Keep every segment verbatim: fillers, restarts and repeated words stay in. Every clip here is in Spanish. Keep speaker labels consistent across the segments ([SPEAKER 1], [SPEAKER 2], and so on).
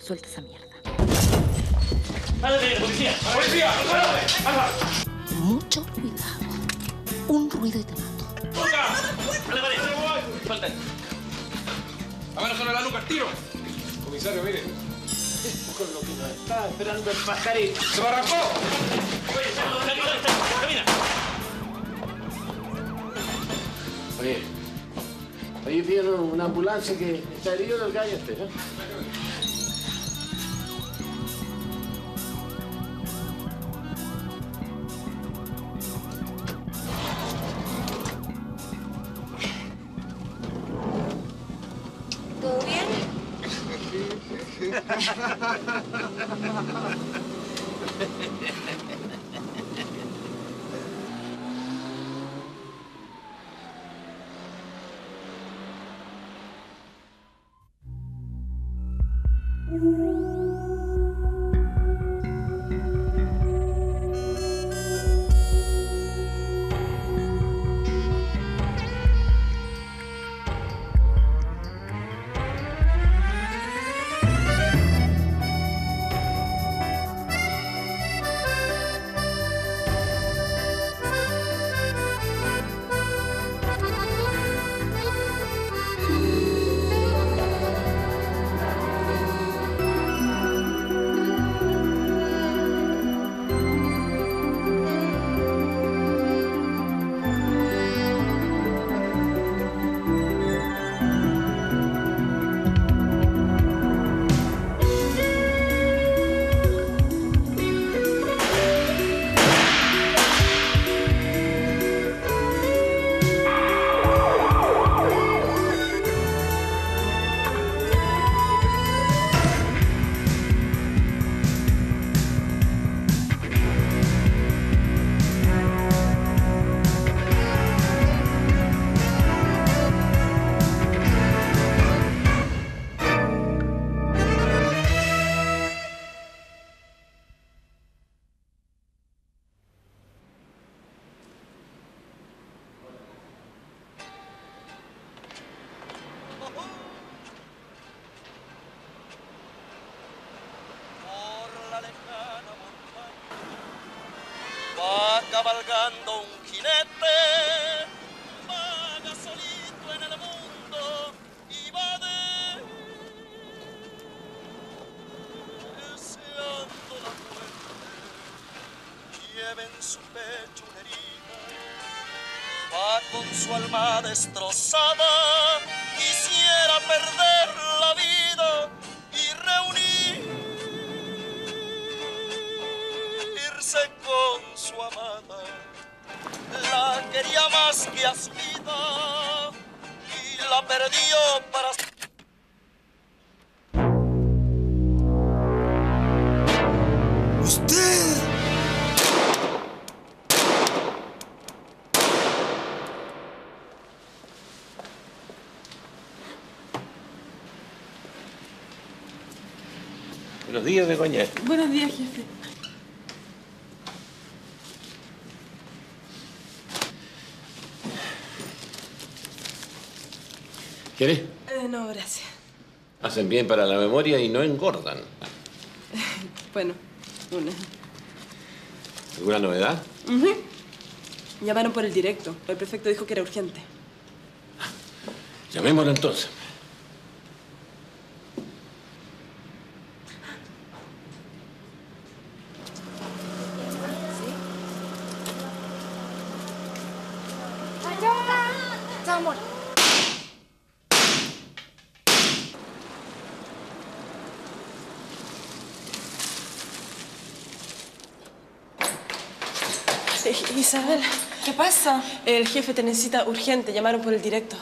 [SPEAKER 1] Suelta esa mierda.
[SPEAKER 2] ¡Párate, policía! ¡Policía! ¡Párate!
[SPEAKER 1] Mucho cuidado. Un ruido y te mato.
[SPEAKER 2] ¡Toca! ¡Dale, dale! ¡Suelta! ¡A ver, suena la nuca, al tiro! Comisario, mire. Con lo que nos está esperando el pajarito. ¡Se me arrancó! Oye, camina.
[SPEAKER 3] Oye, oye, pidieron una ambulancia que está herido del gallo este, ¿eh?
[SPEAKER 1] ¿Todo bien?
[SPEAKER 4] Va cabalgando un jinete, vaga solito en el mundo y va deseando la muerte. Lleva en su pecho una herida, va con su alma destrozada, quisiera perder la vida y reunirse con su amada. La quería más que a su vida y la perdió para
[SPEAKER 5] ¡Usted!
[SPEAKER 3] Buenos días, Begoña.
[SPEAKER 6] Buenos días, jefe.
[SPEAKER 3] ¿Quieres?
[SPEAKER 6] Eh, no, gracias.
[SPEAKER 3] Hacen bien para la memoria y no engordan.
[SPEAKER 6] Bueno, una.
[SPEAKER 3] ¿Alguna novedad?
[SPEAKER 6] Uh-huh. Llamaron por el directo. El prefecto dijo que era urgente.
[SPEAKER 3] Llamémoslo entonces.
[SPEAKER 1] Chao, amor.
[SPEAKER 6] Isabel.
[SPEAKER 1] ¿Qué pasa?
[SPEAKER 6] El jefe te necesita urgente. Llamaron por el directo.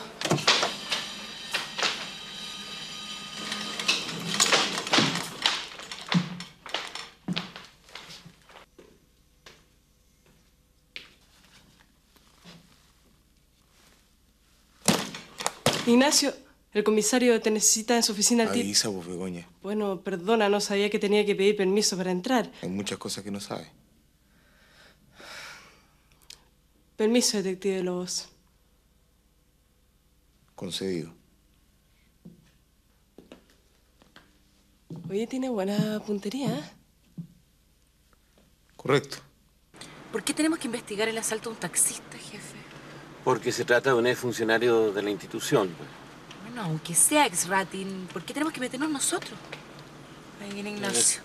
[SPEAKER 6] Ignacio, el comisario te necesita en su oficina al tiro.
[SPEAKER 5] Avisa vos, Begoña.
[SPEAKER 6] Bueno, perdona, no sabía que tenía que pedir permiso para entrar.
[SPEAKER 5] Hay muchas cosas que no sabes.
[SPEAKER 6] Permiso, detective Lobos.
[SPEAKER 5] Concedido.
[SPEAKER 6] Oye, tiene buena puntería, ¿eh?
[SPEAKER 3] Correcto.
[SPEAKER 1] ¿Por qué tenemos que investigar el asalto a un taxista, jefe?
[SPEAKER 3] Porque se trata de un ex funcionario de la institución.
[SPEAKER 1] Bueno, aunque sea ex-ratin, ¿por qué tenemos que meternos nosotros? Ahí viene Ignacio.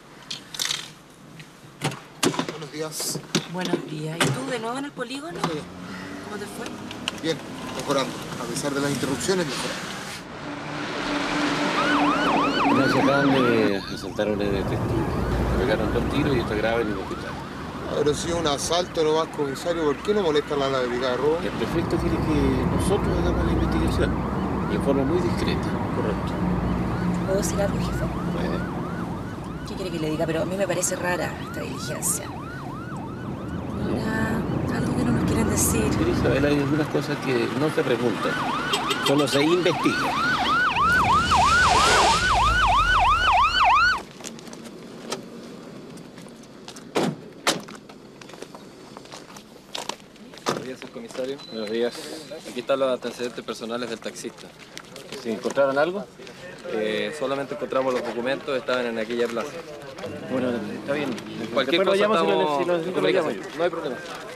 [SPEAKER 5] Buenos días.
[SPEAKER 1] Buenos días. ¿Y tú de nuevo en el polígono?
[SPEAKER 5] Sí.
[SPEAKER 1] ¿Cómo te fue?
[SPEAKER 5] Bien, mejorando. A pesar de las interrupciones, mejorando.
[SPEAKER 3] Se acaban de asaltar a un detective. Le pegaron dos tiros y está grave en el hospital.
[SPEAKER 5] Habrá sido un asalto nomás, comisario. ¿Por qué no molesta a la brigada de robo?
[SPEAKER 3] El prefecto quiere que nosotros hagamos la investigación y en forma muy discreta. Correcto.
[SPEAKER 7] ¿Puedo decir algo, jefe?
[SPEAKER 3] Puede.
[SPEAKER 7] ¿Qué quiere que le diga? Pero a mí me parece rara esta diligencia.
[SPEAKER 1] Ahora, algo que no nos quieren decir.
[SPEAKER 3] Pero Isabel, hay algunas cosas que no se preguntan, solo se investigan.
[SPEAKER 8] Buenos días, comisario.
[SPEAKER 3] Buenos días.
[SPEAKER 8] Aquí están los antecedentes personales del taxista.
[SPEAKER 3] ¿Se encontraron algo?
[SPEAKER 8] Eh, solamente encontramos los documentos, estaban en aquella plaza.
[SPEAKER 3] Bueno, está bien.
[SPEAKER 8] Cualquier
[SPEAKER 3] Después
[SPEAKER 8] cosa
[SPEAKER 3] lo llamo, si lo-
[SPEAKER 8] estamos
[SPEAKER 3] si lo necesito,
[SPEAKER 8] en
[SPEAKER 3] lo llamo
[SPEAKER 8] comunicación.
[SPEAKER 3] yo.
[SPEAKER 8] No hay problema.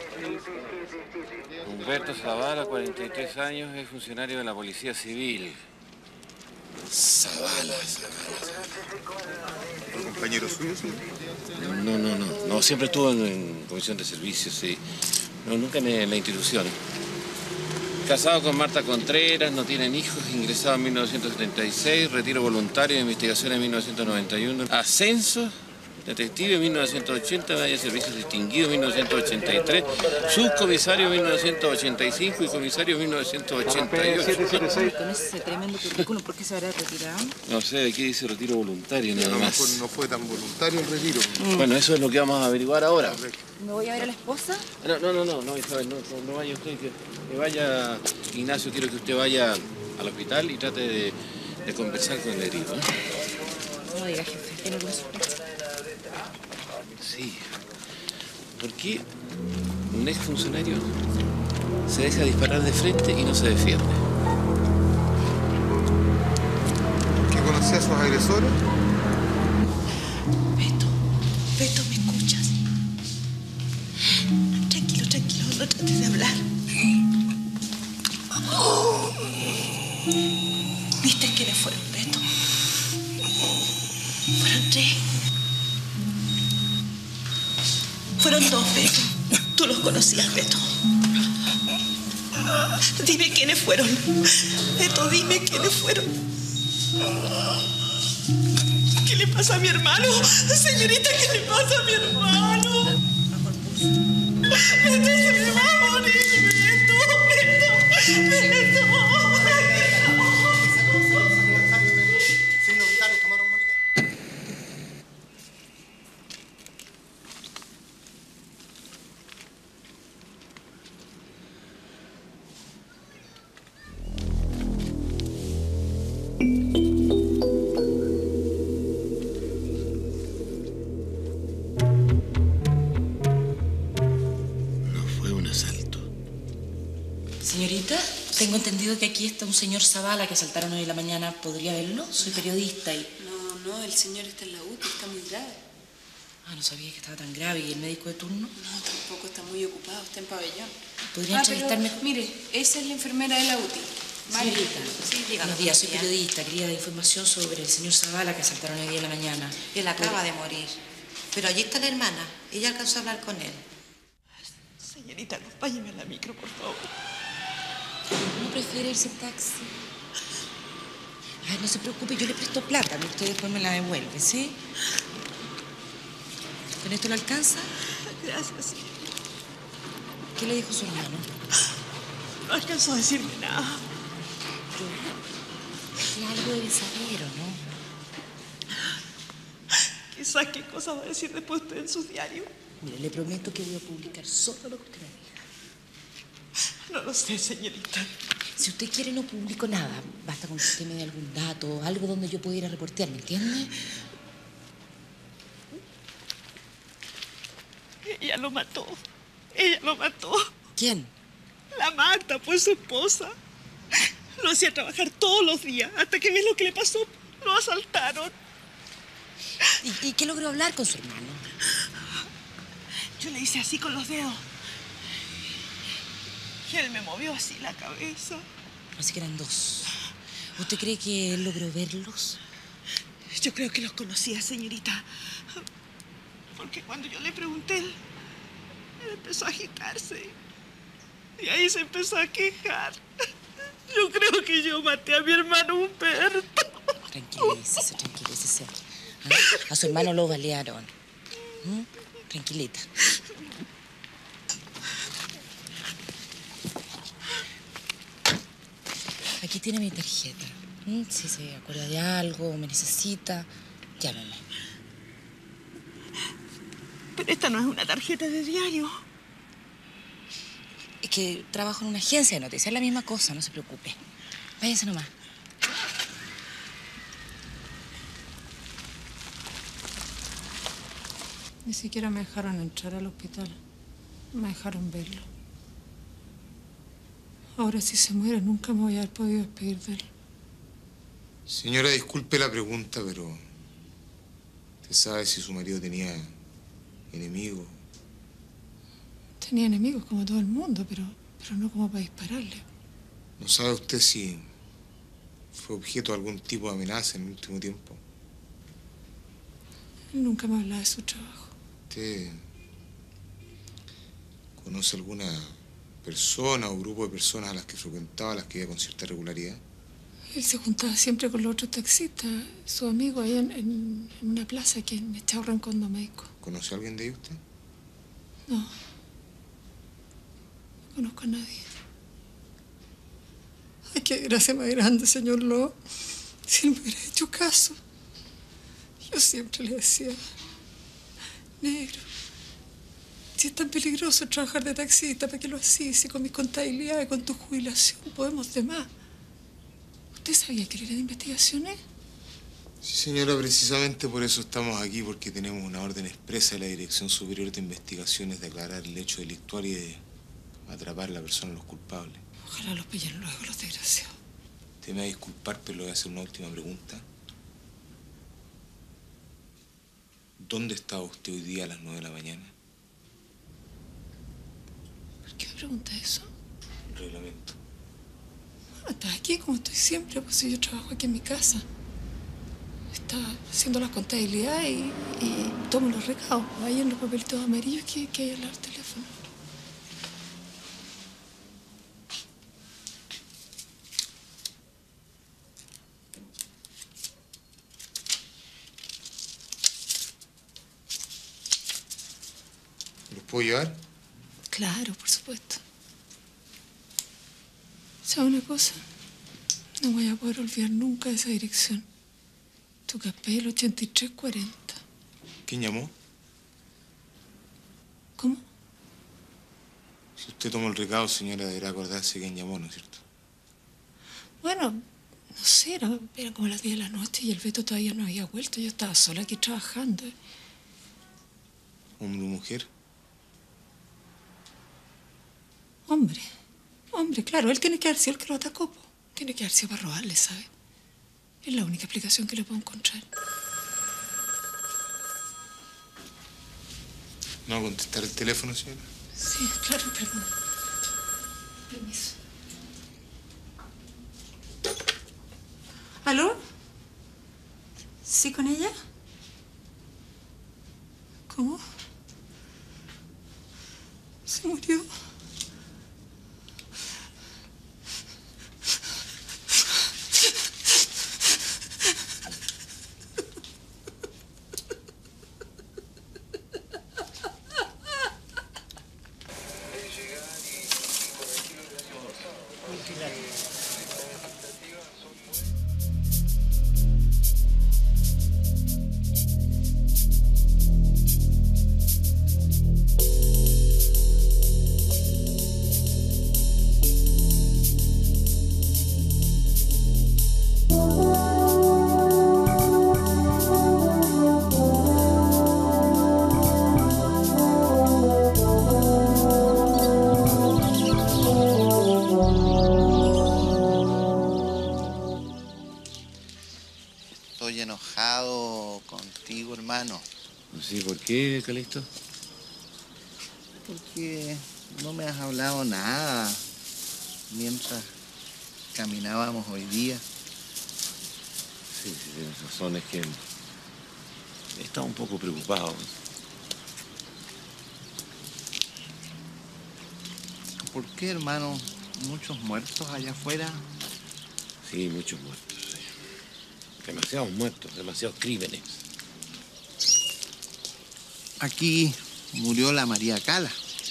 [SPEAKER 3] Humberto Zavala, cuarenta y tres años, es funcionario de la Policía Civil.
[SPEAKER 5] Zavala, Zavala, Zavala. ¿Compañero suyo, señor?
[SPEAKER 3] No, no, no. No, siempre estuvo en, en comisión de servicios, sí. No, nunca en, en la institución. Casado con Marta Contreras, no tienen hijos, ingresado en mil novecientos setenta y seis, retiro voluntario de investigación en mil novecientos noventa y uno, ascenso, detective en mil novecientos ochenta, medalla de servicios distinguido en mil novecientos ochenta y tres, subcomisario en mil novecientos ochenta y cinco y comisario en mil novecientos ochenta y ocho.
[SPEAKER 7] Con ese tremendo currículum, ¿por qué se habrá retirado?
[SPEAKER 3] No sé, aquí dice retiro voluntario
[SPEAKER 5] A
[SPEAKER 3] nada
[SPEAKER 5] lo
[SPEAKER 3] más.
[SPEAKER 5] mejor no fue tan voluntario el retiro.
[SPEAKER 3] Bueno, eso es lo que vamos a averiguar ahora.
[SPEAKER 7] ¿Me voy a ver a la esposa?
[SPEAKER 3] No, no, no, no, no, Isabel, no, no, no vaya usted, que, que vaya, Ignacio, quiero que usted vaya al hospital y trate de, de conversar con el herido. ¿eh?
[SPEAKER 7] No diga, jefe, tiene alguna sospecha.
[SPEAKER 3] Sí. ¿Por qué un ex funcionario se deja disparar de frente y no se defiende?
[SPEAKER 5] ¿Que conocía a sus agresores?
[SPEAKER 9] Beto, Beto, ¿me escuchas? Tranquilo, tranquilo, no trates de hablar. ¿Viste quiénes fueron, Beto? Fueron tres. Fueron dos, Beto. Tú los conocías, Beto. Dime quiénes fueron. Beto, dime quiénes fueron. ¿Qué le pasa a mi hermano? Señorita, ¿qué le pasa a mi hermano? Beto, se me va a morir, Beto, Beto, Beto.
[SPEAKER 7] Señorita, tengo entendido que aquí está un señor Zavala que asaltaron hoy en la mañana. ¿Podría verlo? Soy periodista y...
[SPEAKER 6] No, no, el señor está en la U T I, está muy grave.
[SPEAKER 7] Ah, no sabía que estaba tan grave. ¿Y el médico de turno?
[SPEAKER 6] No, tampoco, está muy ocupado, está en pabellón.
[SPEAKER 7] ¿Podría
[SPEAKER 6] Ah,
[SPEAKER 7] entrevistarme?
[SPEAKER 6] pero, mire, esa es la enfermera de la U T I. María.
[SPEAKER 7] Señorita,
[SPEAKER 6] Sí, dígame.
[SPEAKER 7] buenos días, soy periodista. Quería información sobre el señor Zavala que asaltaron hoy día en la mañana.
[SPEAKER 9] Él acaba de morir. Pero allí está la hermana. Ella alcanzó a hablar con él. Señorita, acompáñeme a la micro, por favor.
[SPEAKER 7] ¿No prefiere irse en taxi? Ay, no se preocupe, yo le presto plata. Usted después me la devuelve, ¿sí? ¿Con esto lo alcanza?
[SPEAKER 9] Gracias, sí.
[SPEAKER 7] ¿Qué le dijo su hermano?
[SPEAKER 9] No alcanzó a decirme nada.
[SPEAKER 7] Que algo debe saber, ¿o no?
[SPEAKER 9] Quizás qué cosa va a decir después usted en sus diarios.
[SPEAKER 7] Mire, le prometo que voy a publicar solo lo que usted me diga.
[SPEAKER 9] No lo sé, señorita.
[SPEAKER 7] Si usted quiere, no publico nada. Basta con que usted me dé algún dato, algo donde yo pueda ir a reportear, ¿me entiende?
[SPEAKER 9] Ella lo mató. Ella lo mató.
[SPEAKER 7] ¿Quién?
[SPEAKER 9] La Marta, pues su esposa. Lo hacía trabajar todos los días, hasta que ves lo que le pasó. Lo asaltaron.
[SPEAKER 7] ¿Y, y qué logró hablar con su hermano?
[SPEAKER 9] Yo le hice así con los dedos. Y él me movió así la cabeza.
[SPEAKER 7] Así que eran dos. ¿Usted cree que él logró verlos?
[SPEAKER 9] Yo creo que los conocía, señorita. Porque cuando yo le pregunté, él, él empezó a agitarse. Y ahí se empezó a quejar. Yo creo que yo maté a mi hermano Humberto.
[SPEAKER 7] Tranquilícese, tranquilícese. ¿Ah? A su hermano lo balearon. ¿Mm? Tranquilita. Aquí tiene mi tarjeta. ¿Mm? Si se acuerda de algo o me necesita, llámeme.
[SPEAKER 9] Pero esta no es una tarjeta de diario.
[SPEAKER 7] Es que trabajo en una agencia de noticias. Es la misma cosa, no se preocupe. Váyanse nomás.
[SPEAKER 10] Ni siquiera me dejaron entrar al hospital. No me dejaron verlo. Ahora, si se muere, nunca me voy a haber podido despedir de él.
[SPEAKER 5] Señora, disculpe la pregunta, pero... ¿usted sabe si su marido tenía enemigos?
[SPEAKER 10] Tenía enemigos como todo el mundo, pero, pero no como para dispararle.
[SPEAKER 5] ¿No sabe usted si fue objeto de algún tipo de amenaza en el último tiempo?
[SPEAKER 10] Él nunca me hablaba de su trabajo.
[SPEAKER 5] ¿Usted conoce alguna persona o grupo de personas a las que frecuentaba, a las que iba con cierta regularidad?
[SPEAKER 10] Él se juntaba siempre con los otros taxistas, sus amigos, ahí en, en, en una plaza aquí en Echao Rincón de México.
[SPEAKER 5] ¿Conoce a alguien de ahí usted?
[SPEAKER 10] No. No conozco a nadie. Ay, qué gracia más grande, señor Lowe. Si él me hubiera hecho caso. Yo siempre le decía, negro, si es tan peligroso trabajar de taxista, ¿para qué lo hacís? Si con mi contabilidad y con tu jubilación podemos de más. ¿Usted sabía que él era de investigaciones?
[SPEAKER 5] Sí, señora, precisamente por eso estamos aquí, porque tenemos una orden expresa de la Dirección Superior de Investigaciones de aclarar el hecho delictual y de atrapar a la persona de los culpables.
[SPEAKER 10] Ojalá los pillen luego, los desgraciados.
[SPEAKER 5] Usted me va a disculpar, pero le voy a hacer una última pregunta. ¿Dónde estaba usted hoy día a las nueve de la mañana?
[SPEAKER 10] ¿Por qué me pregunta eso?
[SPEAKER 5] El reglamento.
[SPEAKER 10] Bueno, estaba aquí como estoy siempre, pues si yo trabajo aquí en mi casa. Estaba haciendo las contabilidades y, y tomo los recados. Ahí en los papelitos amarillos que, que hay al lado del teléfono.
[SPEAKER 5] ¿Los puedo llevar?
[SPEAKER 10] Claro, por supuesto. ¿Sabe una cosa? No voy a poder olvidar nunca esa dirección. Tucapel ochenta y tres cuarenta.
[SPEAKER 5] ¿Quién llamó?
[SPEAKER 10] ¿Cómo?
[SPEAKER 5] Si usted tomó el recado, señora, deberá acordarse quién llamó, ¿no es cierto?
[SPEAKER 10] Bueno, no sé, era, era como las diez de la noche y el Beto todavía no había vuelto. Yo estaba sola aquí trabajando.
[SPEAKER 5] ¿Hombre o mujer?
[SPEAKER 10] Hombre. Hombre, claro. Él tiene que haber sido el que lo atacó, po. Tiene que haber sido para robarle, ¿sabe? Es la única explicación que le puedo encontrar.
[SPEAKER 5] ¿No va a contestar el teléfono, señora?
[SPEAKER 10] Sí, claro, perdón. Permiso. ¿Aló? ¿Sí con ella? ¿Cómo? ¿Se murió?
[SPEAKER 11] contigo, hermano.
[SPEAKER 3] Sí, ¿por qué, Calixto?
[SPEAKER 11] Porque no me has hablado nada mientras caminábamos hoy día.
[SPEAKER 3] Sí, sí, tienes razón, es que he estado un poco preocupado.
[SPEAKER 11] ¿Por qué, hermano? ¿Muchos muertos allá afuera?
[SPEAKER 3] Sí, muchos muertos. Sí. Demasiados muertos, demasiados crímenes.
[SPEAKER 11] Aquí murió la María Cala,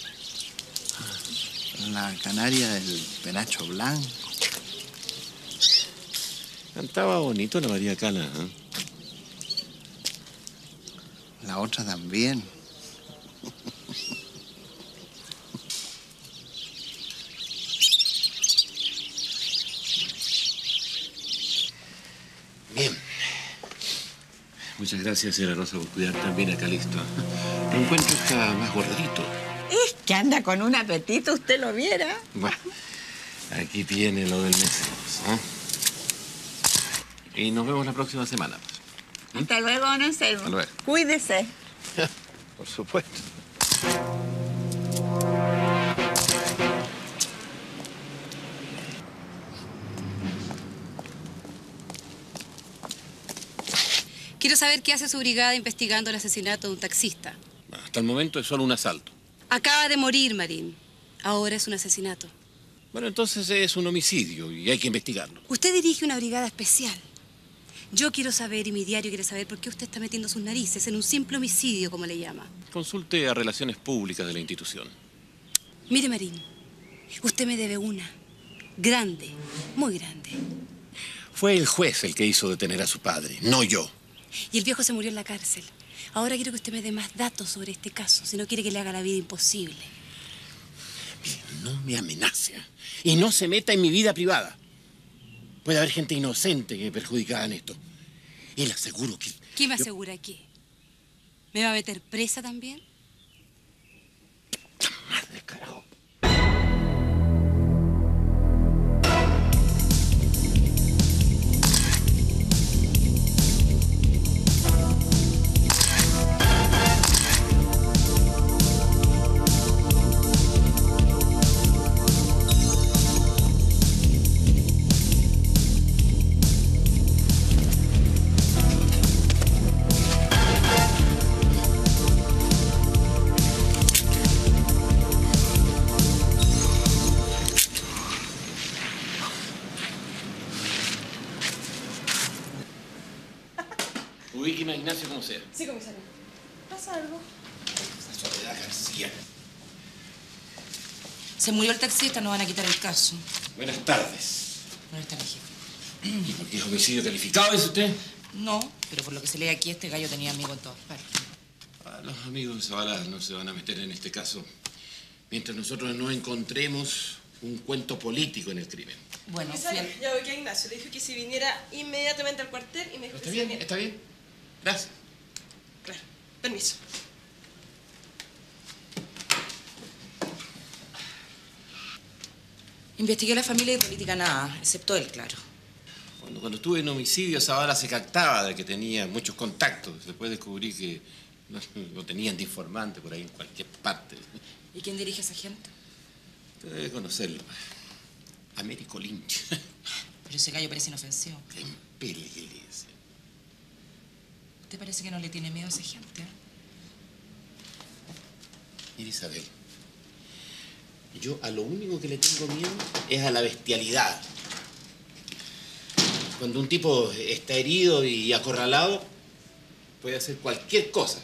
[SPEAKER 11] la canaria del penacho blanco.
[SPEAKER 3] Cantaba bonito la María Cala, ¿eh?
[SPEAKER 11] La otra también.
[SPEAKER 3] Bien. Muchas gracias, señora Rosa, por cuidar también a Calixto. Lo encuentro está más gordito.
[SPEAKER 12] Es que anda con un apetito, usted lo viera.
[SPEAKER 3] Bueno, aquí tiene lo del mes. ¿Eh? Y nos vemos la próxima semana.
[SPEAKER 12] ¿Mm? Hasta luego, don Anselmo.
[SPEAKER 3] Hasta luego.
[SPEAKER 12] Cuídese.
[SPEAKER 3] Por supuesto.
[SPEAKER 13] Quiero saber qué hace su brigada investigando el asesinato de un taxista.
[SPEAKER 3] Hasta el momento es solo un asalto.
[SPEAKER 13] Acaba de morir, Marín. Ahora es un asesinato.
[SPEAKER 3] Bueno, entonces es un homicidio y hay que investigarlo.
[SPEAKER 13] Usted dirige una brigada especial. Yo quiero saber, y mi diario quiere saber, por qué usted está metiendo sus narices en un simple homicidio, como le llama.
[SPEAKER 3] Consulte a Relaciones Públicas de la institución.
[SPEAKER 13] Mire, Marín, usted me debe una. Grande, muy grande.
[SPEAKER 3] Fue el juez el que hizo detener a su padre, no yo.
[SPEAKER 13] Y el viejo se murió en la cárcel. Ahora quiero que usted me dé más datos sobre este caso, si no quiere que le haga la vida imposible.
[SPEAKER 3] No me amenace y no se meta en mi vida privada. Puede haber gente inocente que perjudicada en esto. Y le aseguro que...
[SPEAKER 13] ¿Quién me
[SPEAKER 3] yo...
[SPEAKER 13] asegura qué? ¿Me va a meter presa también?
[SPEAKER 3] Madre, carajo. Ubíqueme a Ignacio como sea.
[SPEAKER 6] Sí, comisario. ¿Pasa algo?
[SPEAKER 3] Esa Soledad García.
[SPEAKER 7] Se murió el taxista, no van a quitar el caso.
[SPEAKER 3] Buenas tardes.
[SPEAKER 7] Buenas tardes, jefe.
[SPEAKER 3] ¿Y por qué es homicidio calificado, dice usted?
[SPEAKER 7] No, pero por lo que se lee aquí, este gallo tenía amigos en todas partes.
[SPEAKER 3] Ah, los amigos de Zavala no se van a meter en este caso mientras nosotros no encontremos un cuento político en el crimen.
[SPEAKER 7] Bueno,
[SPEAKER 6] Comisario,
[SPEAKER 7] fui al-
[SPEAKER 6] ya oí a Ignacio. Le dije que si viniera inmediatamente al cuartel y me dijo
[SPEAKER 3] Está
[SPEAKER 6] que si
[SPEAKER 3] bien,
[SPEAKER 6] viniera-
[SPEAKER 3] está bien. Gracias.
[SPEAKER 6] Claro. Permiso.
[SPEAKER 7] Investigué la familia y política nada, excepto él, claro.
[SPEAKER 3] Cuando, cuando estuve en homicidio, Zavala se jactaba de que tenía muchos contactos. Después descubrí que lo, lo tenían de informante por ahí en cualquier parte.
[SPEAKER 7] ¿Y quién dirige a esa gente?
[SPEAKER 3] Usted debe conocerlo. Américo Lynch.
[SPEAKER 7] Pero ese gallo parece inofensivo.
[SPEAKER 3] En pele que le dice.
[SPEAKER 7] ¿Te parece que no le tiene miedo a esa gente? eh?
[SPEAKER 3] Mira, Isabel, yo a lo único que le tengo miedo es a la bestialidad. Cuando un tipo está herido y acorralado, puede hacer cualquier cosa.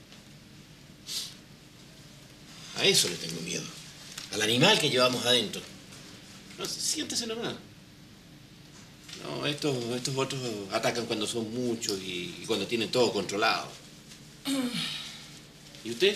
[SPEAKER 3] A eso le tengo miedo. Al animal que llevamos adentro. No, siéntese nomás. No, estos, estos otros atacan cuando son muchos y, y cuando tienen todo controlado. ¿Y usted?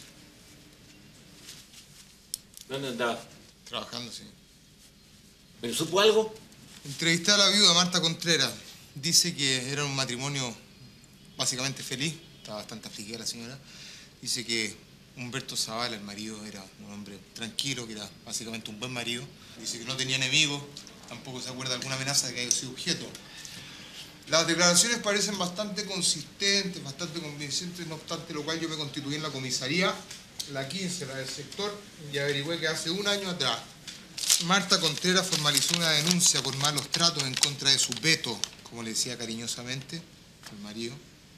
[SPEAKER 3] ¿Dónde andaba?
[SPEAKER 5] Trabajando, sí.
[SPEAKER 3] ¿Pero supo algo?
[SPEAKER 5] Entrevisté a la viuda Marta Contreras. Dice que era un matrimonio básicamente feliz. Estaba bastante afligida la señora. Dice que Humberto Zavala, el marido, era un hombre tranquilo, que era básicamente un buen marido. Dice que no tenía enemigos. Tampoco se acuerda de alguna amenaza de que haya sido objeto. Las declaraciones parecen bastante consistentes, bastante convincentes, no obstante lo cual yo me constituí en la comisaría, la quince, la del sector, y averigüé que hace un año atrás Marta Contreras formalizó una denuncia por malos tratos en contra de su Beto, como le decía cariñosamente, el marido.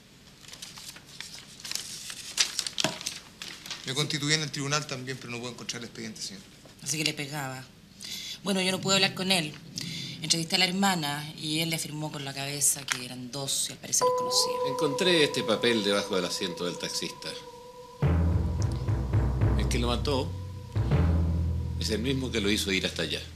[SPEAKER 5] Me constituí en el tribunal también, pero no puedo encontrar el expediente, señor.
[SPEAKER 7] Así que le pegaba. Bueno, yo no pude hablar con él. Entrevisté a la hermana y él le afirmó con la cabeza que eran dos y al parecer los conocía.
[SPEAKER 3] Encontré este papel debajo del asiento del taxista. El que lo mató es el mismo que lo hizo ir hasta allá.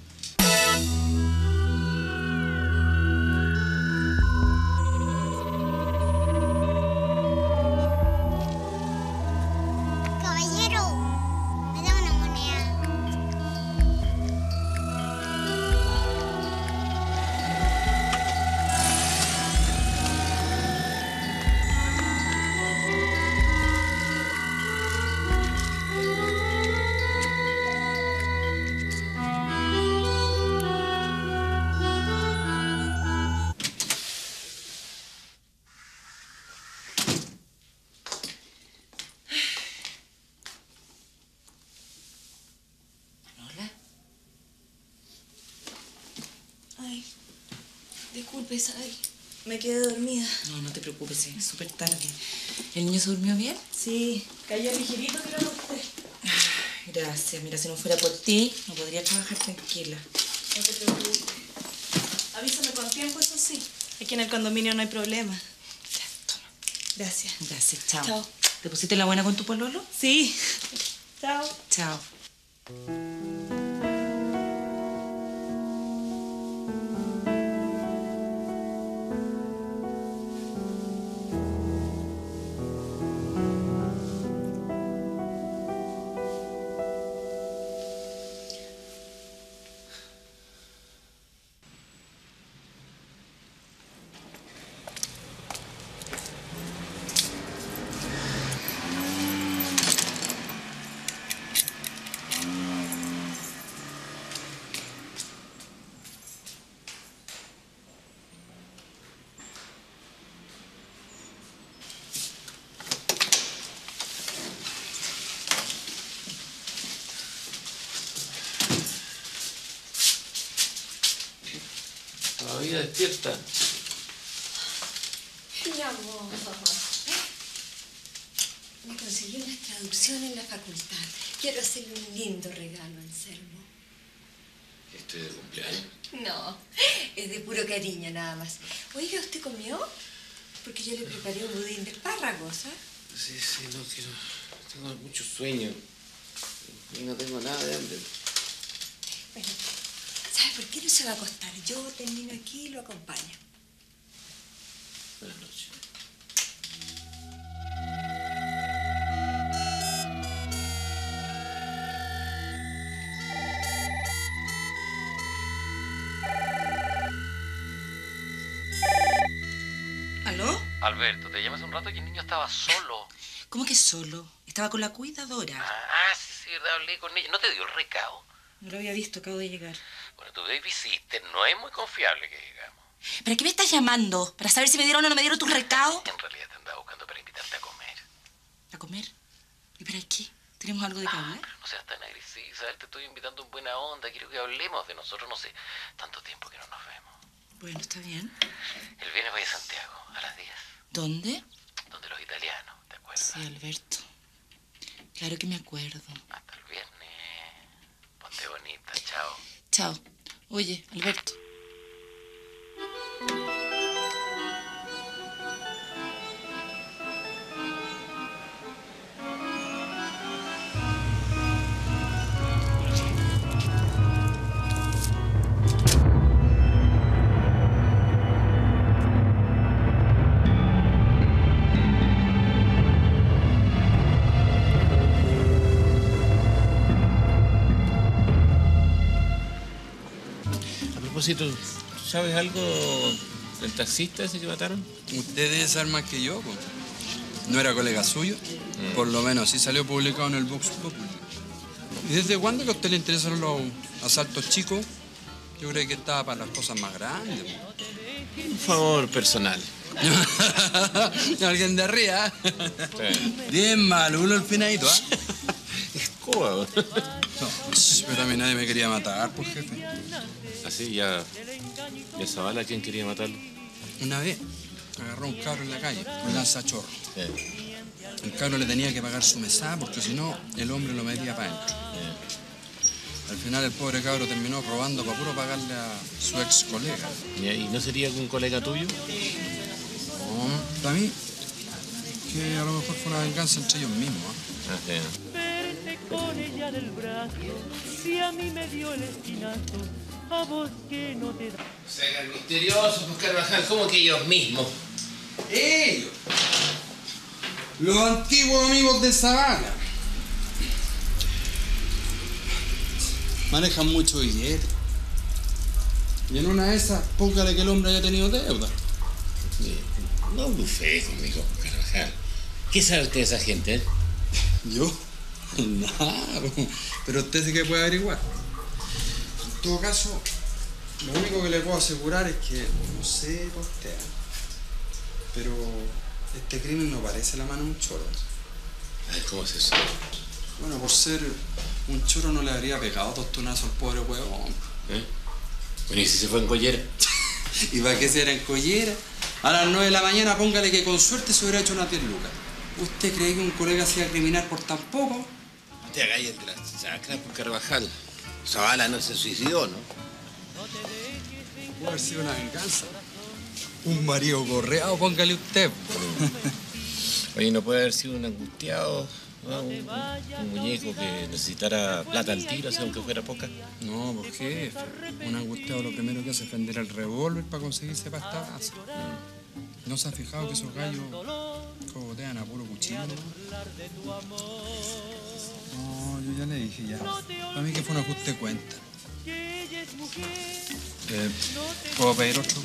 [SPEAKER 7] Ay, disculpe, Isabel. Me quedé dormida. No, no te preocupes, es súper tarde. ¿El niño se durmió bien?
[SPEAKER 6] Sí, cayó ligerito que lo acosté.
[SPEAKER 7] Gracias. Mira, si no fuera por ti, no podría trabajar tranquila.
[SPEAKER 6] No te preocupes. Avísame con tiempo, eso sí. Aquí en el condominio no hay problema.
[SPEAKER 7] Ya, toma.
[SPEAKER 6] Gracias.
[SPEAKER 7] Gracias, chao.
[SPEAKER 6] Chao.
[SPEAKER 7] ¿Te pusiste la buena con tu pololo?
[SPEAKER 6] Sí. Chao.
[SPEAKER 7] Chao.
[SPEAKER 3] Todavía despierta.
[SPEAKER 13] Mi amor, me conseguí una traducción en la facultad. Quiero hacerle un lindo regalo a Anselmo.
[SPEAKER 3] ¿Este de cumpleaños?
[SPEAKER 13] No, es de puro cariño nada más. Oiga, ¿usted comió? Porque yo le preparé un budín de espárragos, ¿ah?
[SPEAKER 3] Sí, sí, no quiero. Tengo mucho sueño. Y no tengo nada de hambre.
[SPEAKER 13] Bueno, ¿sabe por qué no se va a acostar? Yo termino aquí y lo acompaño.
[SPEAKER 3] Buenas noches.
[SPEAKER 7] ¿Aló?
[SPEAKER 14] Alberto, te llamas un rato y el niño estaba solo.
[SPEAKER 7] ¿Cómo que solo? Estaba con la cuidadora.
[SPEAKER 14] Ah, sí, sí, verdad, hablé con ella. ¿No te dio el recado?
[SPEAKER 7] No lo había visto, acabo de llegar.
[SPEAKER 14] Bueno, tu babysitter no es muy confiable que digamos.
[SPEAKER 7] ¿Para qué me estás llamando? ¿Para saber si me dieron o no me dieron tu recado?
[SPEAKER 14] En realidad te andaba buscando para invitarte a comer.
[SPEAKER 7] ¿A comer? ¿Y para qué? ¿Tenemos algo de que hablar?
[SPEAKER 14] Ah, pero no seas tan agresiva, Isabel. Te estoy invitando en buena onda. Quiero que hablemos de nosotros. No sé, tanto tiempo que no nos vemos.
[SPEAKER 7] Bueno, está bien.
[SPEAKER 14] El viernes voy a Santiago, a las diez.
[SPEAKER 7] ¿Dónde?
[SPEAKER 14] Donde los italianos, ¿te acuerdas?
[SPEAKER 7] Sí, Alberto. Claro que me acuerdo.
[SPEAKER 14] Hasta el viernes. Ponte bonita, chao.
[SPEAKER 7] Chao. Oye, Alberto.
[SPEAKER 3] ¿Sabes algo del taxista ese que mataron?
[SPEAKER 15] Usted debe saber más que yo, pues. ¿No era colega suyo? Mm. Por lo menos sí salió publicado en el Vox Populi. ¿Y desde cuándo que a usted le interesan los asaltos chicos? Yo creo que estaba para las cosas más grandes, pues.
[SPEAKER 3] Un favor personal.
[SPEAKER 15] Alguien de arriba.
[SPEAKER 3] Sí.
[SPEAKER 15] Bien malo, uno al finadito, ¿ah?
[SPEAKER 3] Escoba.
[SPEAKER 15] No, pero a mí nadie me quería matar, pues, jefe.
[SPEAKER 3] Así ya... ¿Ya Zavala quién quería matarlo?
[SPEAKER 15] Una vez agarró a un cabro en la calle, un lanzachorro.
[SPEAKER 3] Sí.
[SPEAKER 15] El cabro le tenía que pagar su mesada porque si no, el hombre lo metía para adentro. Al final el pobre cabro terminó robando para puro pagarle a su ex colega.
[SPEAKER 3] ¿Y no sería algún colega tuyo?
[SPEAKER 15] No, para mí, que a lo mejor fue una venganza entre ellos mismos. ¿eh?
[SPEAKER 3] Ah, sí.
[SPEAKER 16] Verte con ella del brazo, si a mí me dio el espinazo, a vos que no te da.
[SPEAKER 3] O sea, misteriosos, pues Carvajal, ¿cómo que ellos mismos?
[SPEAKER 15] ¡Ellos! Los antiguos amigos de Zavala. Manejan mucho billete. Y en una de esas, póngale que el hombre haya tenido deuda.
[SPEAKER 3] No bufé conmigo, Carvajal. ¿Qué sabe usted de esa gente, eh?
[SPEAKER 15] ¿Yo? Nada, pero usted sí que puede averiguar. En todo caso, lo único que le puedo asegurar es que, no sé por usted, pero este crimen no parece la mano de un choro.
[SPEAKER 3] A ver, ¿cómo es eso?
[SPEAKER 15] Bueno, por ser un choro no le habría pegado tostonazo al pobre huevón.
[SPEAKER 3] ¿Eh? Bueno, ¿y si se fue en collera?
[SPEAKER 15] ¿Y para qué se era en collera? A las nueve de la mañana póngale que con suerte se hubiera hecho una diez lucas. ¿Usted cree que un colega se iba a criminar por tan poco?
[SPEAKER 3] No te hagáis el de la chacra por Carvajal. Zavala no se suicidó, ¿no?
[SPEAKER 15] Puede haber sido una venganza. Un marido correado, póngale usted.
[SPEAKER 3] Oye, ¿no puede haber sido un angustiado, ¿no? un, un muñeco que necesitara plata al tiro, así aunque fuera poca?
[SPEAKER 15] No, ¿por qué? Un angustiado lo primero que hace es vender el revólver para conseguirse pasta base. ¿No se ha fijado que esos gallos cogotean a puro cuchillo? No, yo ya le dije ya. A mí que fue un ajuste de cuenta. Eh, ¿Puedo pedir otro?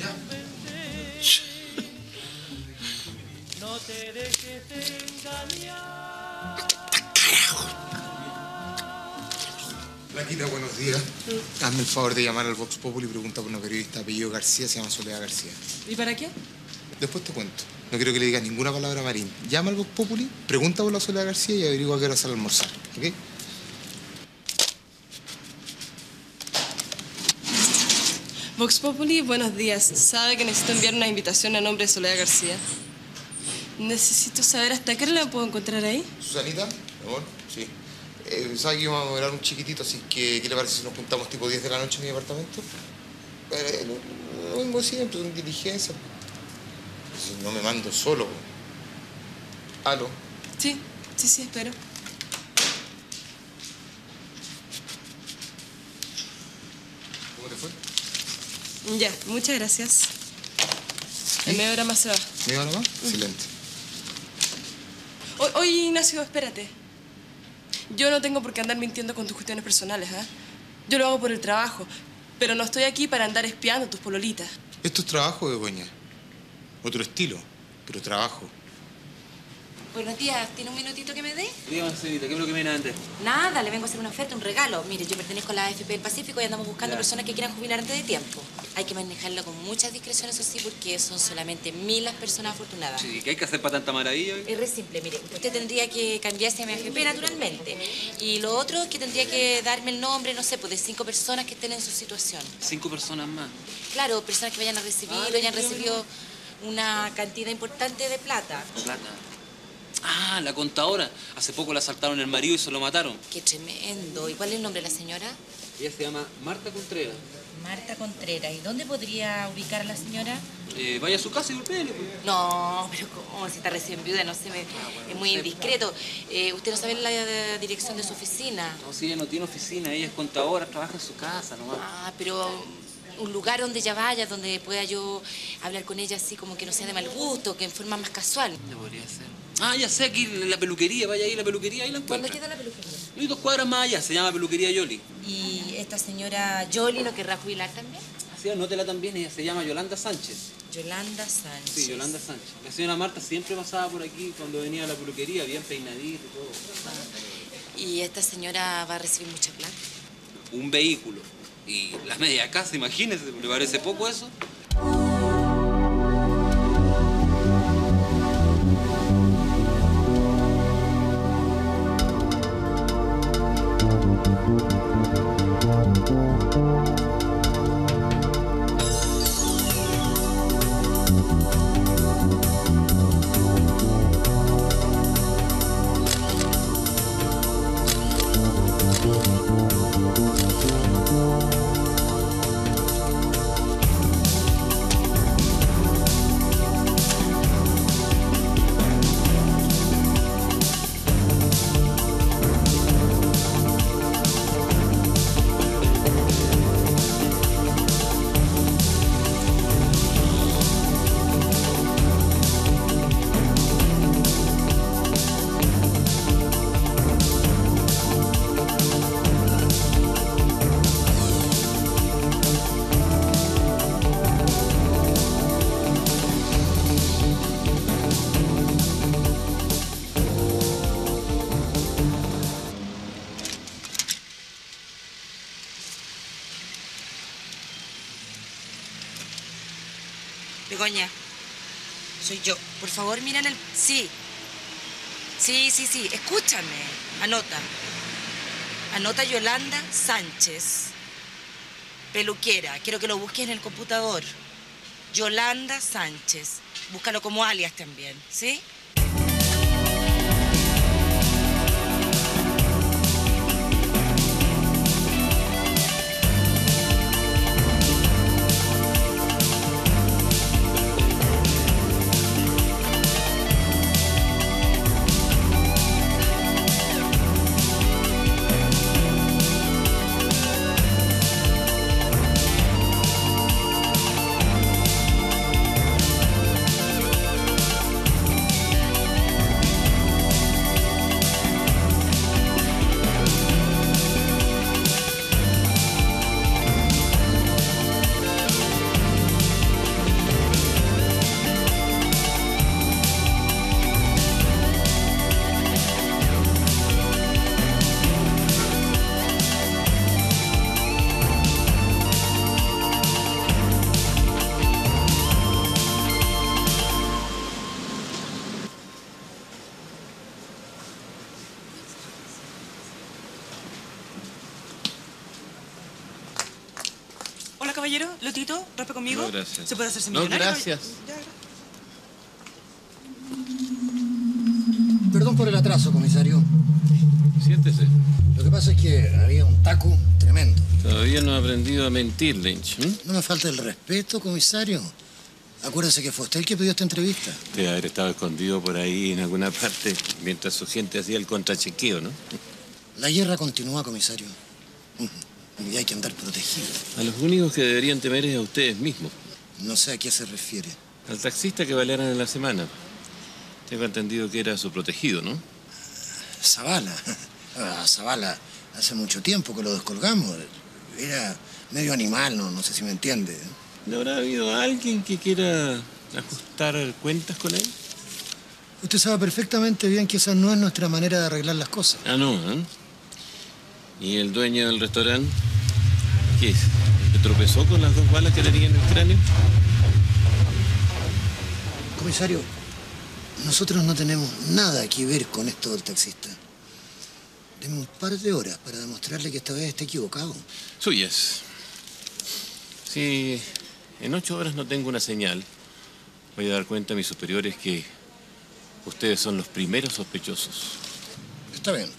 [SPEAKER 16] No te dejes engañar.
[SPEAKER 5] Flaquita, buenos días. Hazme el favor de llamar al Vox Populi y pregunta por una periodista apellido García, se llama Soledad García.
[SPEAKER 6] ¿Y para qué?
[SPEAKER 5] Después te cuento. No quiero que le digas ninguna palabra a Marín. Llama al Vox Populi, pregunta por la Soledad García y averigua a qué hora sale a almorzar, ¿ok?
[SPEAKER 6] Vox Populi, buenos días. ¿Sabe que necesito enviar una invitación a nombre de Soledad García? Necesito saber hasta qué hora la puedo encontrar ahí.
[SPEAKER 5] Susanita, mi amor, sí. Eh, ¿Sabe que íbamos a mover un chiquitito? Así que, ¿qué le parece si nos juntamos tipo diez de la noche en mi apartamento? Eh, lo, lo mismo siempre, son diligencias. Si no me mando solo. ¿Aló?
[SPEAKER 6] Sí, sí, sí, espero.
[SPEAKER 5] ¿Cómo te fue?
[SPEAKER 6] Ya, muchas gracias. En media hora más se va.
[SPEAKER 5] ¿Media hora más? Excelente.
[SPEAKER 6] O- Oye, Ignacio, espérate. Yo no tengo por qué andar mintiendo con tus cuestiones personales, ¿ah? Yo lo hago por el trabajo, pero no estoy aquí para andar espiando tus pololitas.
[SPEAKER 5] Esto es trabajo, Begoña. Otro estilo, pero trabajo.
[SPEAKER 7] Buenos días, ¿tiene un minutito que me dé?
[SPEAKER 8] Dígame, señorita, ¿qué es lo que viene antes?
[SPEAKER 7] Nada, le vengo a hacer una oferta, un regalo. Mire, yo pertenezco a la A F P del Pacífico y andamos buscando
[SPEAKER 8] Ya.
[SPEAKER 7] personas que quieran jubilar antes de tiempo. Hay que manejarlo con mucha discreción, eso sí, porque son solamente mil las personas afortunadas.
[SPEAKER 8] Sí, ¿qué hay que hacer para tanta maravilla?
[SPEAKER 7] Es re simple, mire, usted tendría que cambiarse a mi A F P naturalmente. Y lo otro es que tendría que darme el nombre, no sé, pues de cinco personas que estén en su situación.
[SPEAKER 8] Cinco personas más.
[SPEAKER 7] Claro, personas que vayan a recibir
[SPEAKER 8] Ah,
[SPEAKER 7] o hayan
[SPEAKER 8] ya, ya,
[SPEAKER 7] recibido una cantidad importante de plata.
[SPEAKER 8] Plata. Ah, la contadora. Hace poco la asaltaron el marido y se lo mataron.
[SPEAKER 7] Qué tremendo. ¿Y cuál es el nombre de la señora?
[SPEAKER 8] Ella se llama Marta Contreras.
[SPEAKER 7] Marta Contreras. ¿Y dónde podría ubicar a la señora?
[SPEAKER 8] Eh, vaya a su casa y golpéele. Pues.
[SPEAKER 7] No, pero ¿cómo? Si está recién viuda, no sé, me- es muy indiscreto. Eh, ¿Usted no sabe la, la dirección de su oficina?
[SPEAKER 8] No, si ella no tiene oficina, ella es contadora, trabaja en su casa nomás.
[SPEAKER 7] Ah, pero un lugar donde ella vaya, donde pueda yo hablar con ella así como que no sea de mal gusto, que en forma más casual.
[SPEAKER 8] ¿Dónde podría ser? Ah, ya sé, aquí en la peluquería, vaya ahí a la peluquería, ahí la encuentra.
[SPEAKER 7] ¿Dónde queda la peluquería?
[SPEAKER 8] No hay dos cuadras más allá, se llama Peluquería Yoli.
[SPEAKER 7] ¿Y esta señora Yoli no querrá jubilar también?
[SPEAKER 8] Así, anótela también, ella se llama Yolanda Sánchez.
[SPEAKER 7] Yolanda Sánchez.
[SPEAKER 8] Sí, Yolanda Sánchez. La señora Marta siempre pasaba por aquí cuando venía a la peluquería, bien peinadita y todo.
[SPEAKER 7] ¿Y esta señora va a recibir mucha plata?
[SPEAKER 8] Un vehículo. Y la media casa, imagínese, ¿le parece poco eso?
[SPEAKER 7] Begoña, soy yo. Por favor, mira en el... Sí. Sí, sí, sí. Escúchame. Anota. Anota Yolanda Sánchez. Peluquera. Quiero que lo busques en el computador. Yolanda Sánchez. Búscalo como alias también, ¿sí?
[SPEAKER 6] Hola, caballero. Lotito, ¿raspe conmigo?
[SPEAKER 3] No, gracias.
[SPEAKER 6] ¿Se puede hacerse
[SPEAKER 3] No,
[SPEAKER 6] millonario?
[SPEAKER 3] gracias.
[SPEAKER 17] Perdón por el atraso, comisario.
[SPEAKER 3] Siéntese.
[SPEAKER 17] Lo que pasa es que había un taco tremendo.
[SPEAKER 3] Todavía no ha aprendido a mentir, Lynch. ¿eh?
[SPEAKER 17] No me falta el respeto, comisario. Acuérdese que fue usted el que pidió esta entrevista.
[SPEAKER 3] Debe haber estado escondido por ahí en alguna parte mientras su gente hacía el contrachequeo, ¿no?
[SPEAKER 17] La guerra continúa, comisario. Y hay que andar protegido.
[SPEAKER 3] A los únicos que deberían temer es a ustedes mismos.
[SPEAKER 17] No sé a qué se refiere.
[SPEAKER 3] Al taxista que balearon en la semana. Tengo entendido que era su protegido, ¿no?
[SPEAKER 17] Zavala. A Zavala hace mucho tiempo que lo descolgamos. Era medio animal, no, no sé si me entiende.
[SPEAKER 3] ¿No habrá habido alguien que quiera ajustar cuentas con él?
[SPEAKER 17] Usted sabe perfectamente bien que esa no es nuestra manera de arreglar las cosas.
[SPEAKER 3] Ah, no, ¿eh? ¿Y el dueño del restaurante? ¿Qué es? ¿Se tropezó con las dos balas que tenía en el cráneo?
[SPEAKER 17] Comisario, nosotros no tenemos nada que ver con esto del taxista. Deme un par de horas para demostrarle que esta vez está equivocado.
[SPEAKER 3] Suyas. Si en ocho horas no tengo una señal, voy a dar cuenta a mis superiores que ustedes son los primeros sospechosos.
[SPEAKER 17] Está bien.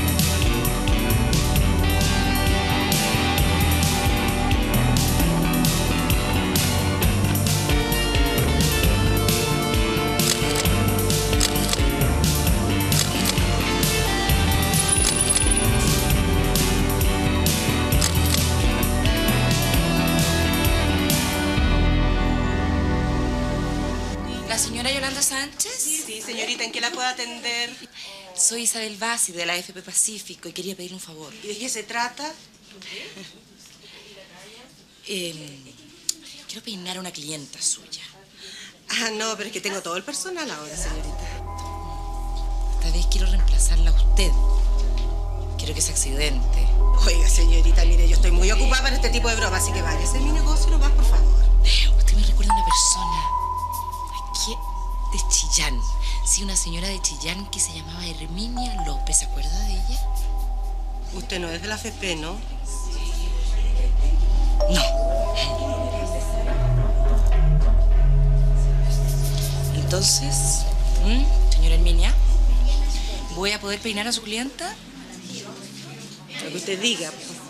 [SPEAKER 7] ¿La señora Yolanda Sánchez?
[SPEAKER 6] Sí, señorita, ¿en qué la puedo atender?
[SPEAKER 7] Soy Isabel Bassi, de la A F P Pacífico, y quería pedir un favor.
[SPEAKER 6] ¿Y de qué se trata?
[SPEAKER 7] Eh, quiero peinar a una clienta suya.
[SPEAKER 6] Ah, no, pero es que tengo todo el personal ahora, señorita.
[SPEAKER 7] Esta vez quiero reemplazarla a usted. Quiero que se accidente.
[SPEAKER 6] Oiga, señorita, mire, yo estoy muy ocupada para este tipo de bromas, así que váyase a mi negocio nomás, por favor.
[SPEAKER 7] Usted me recuerda a una persona aquí de Chillán. Sí, una señora de Chillán que se llamaba Herminia López. ¿Se acuerda de ella? Usted no es de la F P, ¿no? Entonces, ¿m? señora Herminia, ¿voy a poder peinar a su clienta? Lo que usted diga.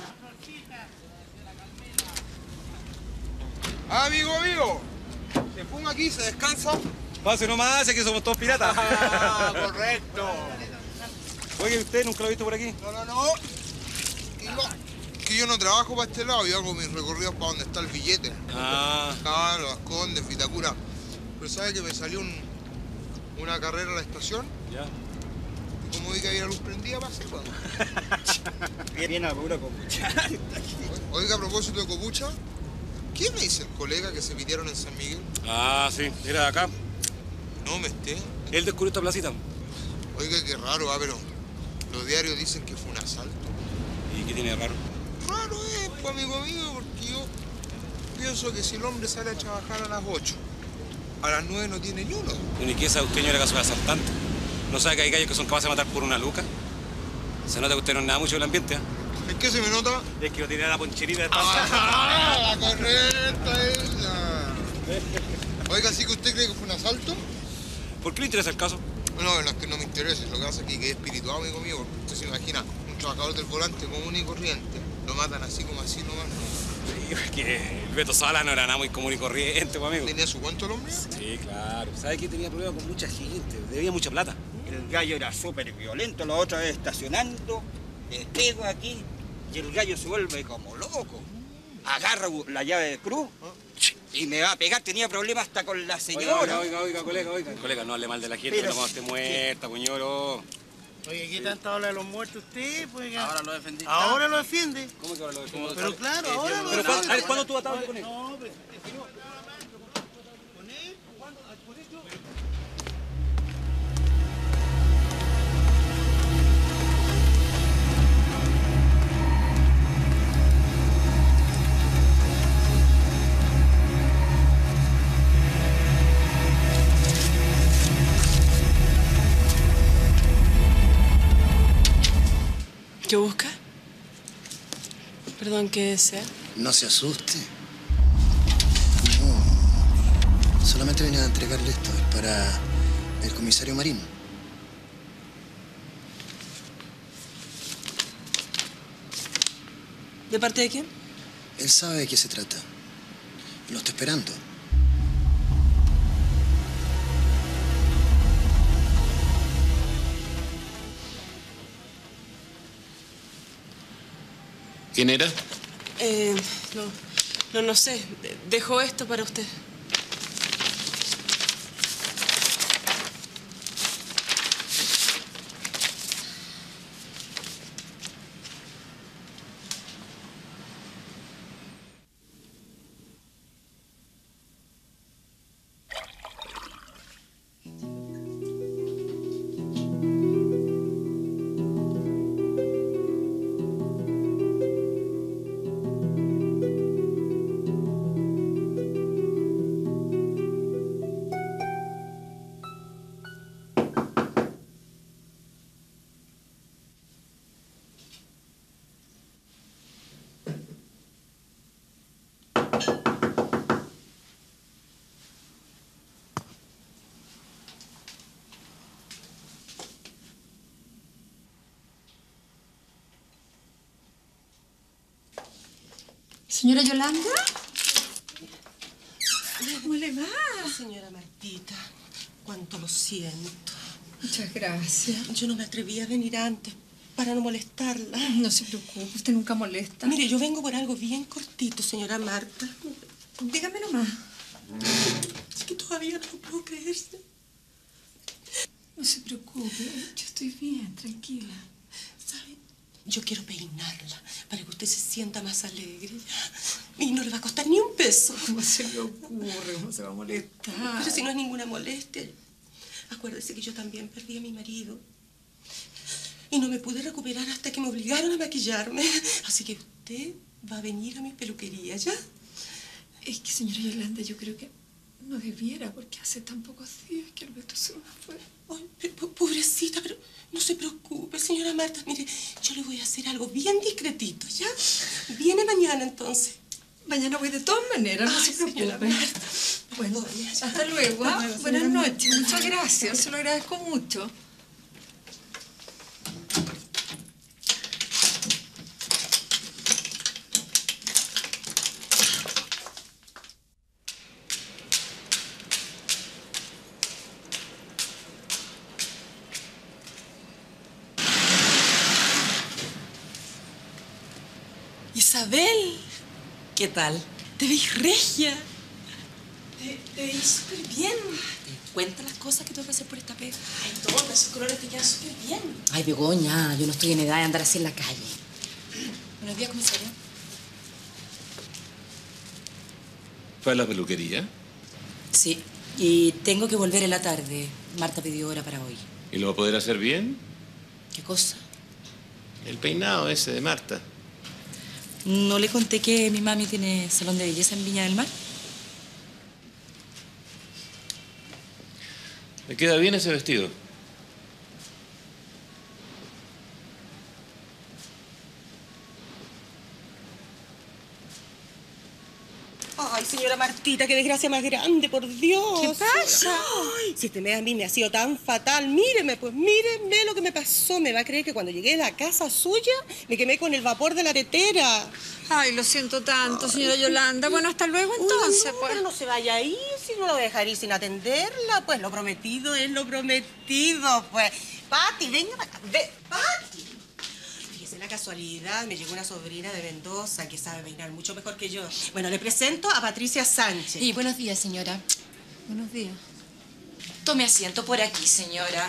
[SPEAKER 2] Amigo, amigo, se ponga aquí, se descansa.
[SPEAKER 8] Pase nomás, aquí somos todos piratas.
[SPEAKER 2] Ah, correcto.
[SPEAKER 8] Oye, ¿usted nunca lo ha visto por aquí?
[SPEAKER 5] No, no, no. Y no. Que yo no trabajo para este lado, yo hago mis recorridos para donde está el billete.
[SPEAKER 8] Ah.
[SPEAKER 5] Acá, Las Condes, Vitacura. Pero ¿sabe que me salió un, una carrera a la estación?
[SPEAKER 8] Ya.
[SPEAKER 5] Y como vi que había luz prendida, pasé, pues.
[SPEAKER 8] Viene a pura copucha.
[SPEAKER 5] Oiga, a propósito de copucha, ¿quién me dice el colega que se pidieron en San Miguel?
[SPEAKER 8] Ah, sí, era de acá.
[SPEAKER 5] No me esté.
[SPEAKER 8] Él descubrió esta placita.
[SPEAKER 5] Oiga, qué raro, ah, pero los diarios dicen que fue un asalto.
[SPEAKER 8] ¿Y qué tiene de raro?
[SPEAKER 5] Raro es, pues, amigo mío, porque yo pienso que si el hombre sale a trabajar a las ocho, a las nueve no tiene ni uno.
[SPEAKER 8] ¿Y qué sabe usted, señora, que soy asaltante? ¿No sabe que hay gallos que son capaces de matar por una luca? Se nota que usted no es nada mucho del ambiente, ¿eh?
[SPEAKER 5] ¿Es que se me nota?
[SPEAKER 8] Es que lo tiene la poncherita de
[SPEAKER 5] ¡Ah, la correcta esa! Oiga, ¿sí que usted cree que fue un asalto?
[SPEAKER 8] ¿Por qué le interesa el caso?
[SPEAKER 5] No, no es que no me interese. Lo que pasa es que quedé espirituado, amigo mío. Porque usted se imagina, un trabajador del volante común y corriente. Lo matan así como así nomás, ¿no?
[SPEAKER 8] Sí, que el Beto Sala no era nada muy común y corriente, pues, amigo.
[SPEAKER 5] ¿Tenía su cuento el hombre?
[SPEAKER 8] Sí, claro. ¿Sabe que tenía problemas con mucha gente? Debía mucha plata.
[SPEAKER 18] El gallo era súper violento, la otra vez estacionando, le pego aquí y el gallo se vuelve como loco. Agarra la llave de cruz y me va a pegar, tenía problemas hasta con la señora.
[SPEAKER 8] Oiga, oiga, oiga, colega, oiga. Colega, no hable mal de la gente,
[SPEAKER 18] Pero
[SPEAKER 8] que no esté muerta, puñoro.
[SPEAKER 19] Oye, ¿qué tanto habla de los muertos usted? Pues,
[SPEAKER 8] Ahora lo defendí.
[SPEAKER 19] ¿Ahora lo defiende?
[SPEAKER 8] ¿Cómo que ahora lo defiendo?
[SPEAKER 19] Pero claro, ahora lo
[SPEAKER 8] Pero
[SPEAKER 19] defiende.
[SPEAKER 8] ¿cuándo, a ver, ¿cuándo tú atabas con él?
[SPEAKER 19] No, pero...
[SPEAKER 6] ¿Qué busca? Perdón, ¿qué desea?
[SPEAKER 17] No se asuste. No. Solamente venía a entregarle esto. Es para el comisario Marín.
[SPEAKER 6] ¿De parte de quién?
[SPEAKER 17] Él sabe de qué se trata. Lo está esperando.
[SPEAKER 3] ¿Quién era?
[SPEAKER 6] Eh, no, no, no sé. Dejo esto para usted.
[SPEAKER 10] Señora Yolanda, ¿cómo le va?
[SPEAKER 6] Señora Martita, cuánto lo siento.
[SPEAKER 10] Muchas gracias.
[SPEAKER 6] Yo no me atreví a venir antes para no molestarla.
[SPEAKER 10] No se preocupe, usted nunca molesta.
[SPEAKER 6] Mire, yo vengo por algo bien cortito, señora Marta.
[SPEAKER 10] Dígame nomás.
[SPEAKER 6] Es que todavía no lo puedo creerse.
[SPEAKER 10] No se preocupe, yo estoy bien, tranquila.
[SPEAKER 6] ¿Sabe? Yo quiero peinarla para que usted se sienta más alegre. Y no le va a costar ni un peso.
[SPEAKER 10] ¿Cómo se le ocurre? ¿Cómo se va a molestar?
[SPEAKER 6] Pero si no es ninguna molestia. Acuérdese que yo también perdí a mi marido. Y no me pude recuperar hasta que me obligaron a maquillarme. Así que usted va a venir a mi peluquería, ¿ya?
[SPEAKER 10] Es que, señora Yolanda, yo creo que no debiera, porque hace tan pocos días que Alberto se nos fue.
[SPEAKER 6] Ay, pero, pobrecita, pero no se preocupe, señora Marta. Mire, yo le voy a hacer algo bien discretito, ¿ya? Viene mañana, entonces.
[SPEAKER 10] Mañana voy de todas maneras, no
[SPEAKER 6] Ay,
[SPEAKER 10] se preocupe.
[SPEAKER 6] señora Marta.
[SPEAKER 10] Bueno, hasta luego. ¿ah?
[SPEAKER 6] Hasta luego,
[SPEAKER 10] Buenas
[SPEAKER 6] señora
[SPEAKER 10] noches. Muchas gracias. Se lo agradezco mucho.
[SPEAKER 7] Isabel, ¿qué tal? Te veis regia.
[SPEAKER 6] Te, te veis súper bien.
[SPEAKER 7] ¿Te cuenta las cosas que tengo que hacer por esta pega?
[SPEAKER 6] Ay, tonta, esos colores te quedan súper bien.
[SPEAKER 7] Ay, Begoña, yo no estoy en edad de andar así en la calle. Buenos días, comisario.
[SPEAKER 3] ¿Fue a la peluquería?
[SPEAKER 7] Sí, y tengo que volver en la tarde. Marta pidió hora para hoy.
[SPEAKER 3] ¿Y lo va a poder hacer bien?
[SPEAKER 7] ¿Qué cosa?
[SPEAKER 3] El peinado ese de Marta.
[SPEAKER 7] ¿No le conté que mi mami tiene salón de belleza en Viña del Mar?
[SPEAKER 3] ¿Le queda bien ese vestido?
[SPEAKER 6] Ay, señora Martita, qué desgracia más grande, por Dios.
[SPEAKER 13] ¿Qué pasa?
[SPEAKER 6] Ay, si este mes a mí me ha sido tan fatal, míreme, pues míreme lo que me pasó. Me va a creer que cuando llegué a la casa suya me quemé con el vapor de la tetera.
[SPEAKER 10] Ay, lo siento tanto, señora Yolanda. Bueno, hasta luego entonces,
[SPEAKER 6] Uy, no,
[SPEAKER 10] pues.
[SPEAKER 6] pero no se vaya a ir, si no lo voy a dejar ir sin atenderla. Pues lo prometido es lo prometido, pues. Pati, venga para acá. Ve, Pati. Fíjese la casualidad, me llegó una sobrina de Mendoza que sabe peinar mucho mejor que yo. Bueno, le presento a Patricia Sánchez.
[SPEAKER 7] Y buenos días, señora.
[SPEAKER 10] Buenos días.
[SPEAKER 7] Tome asiento por aquí, señora.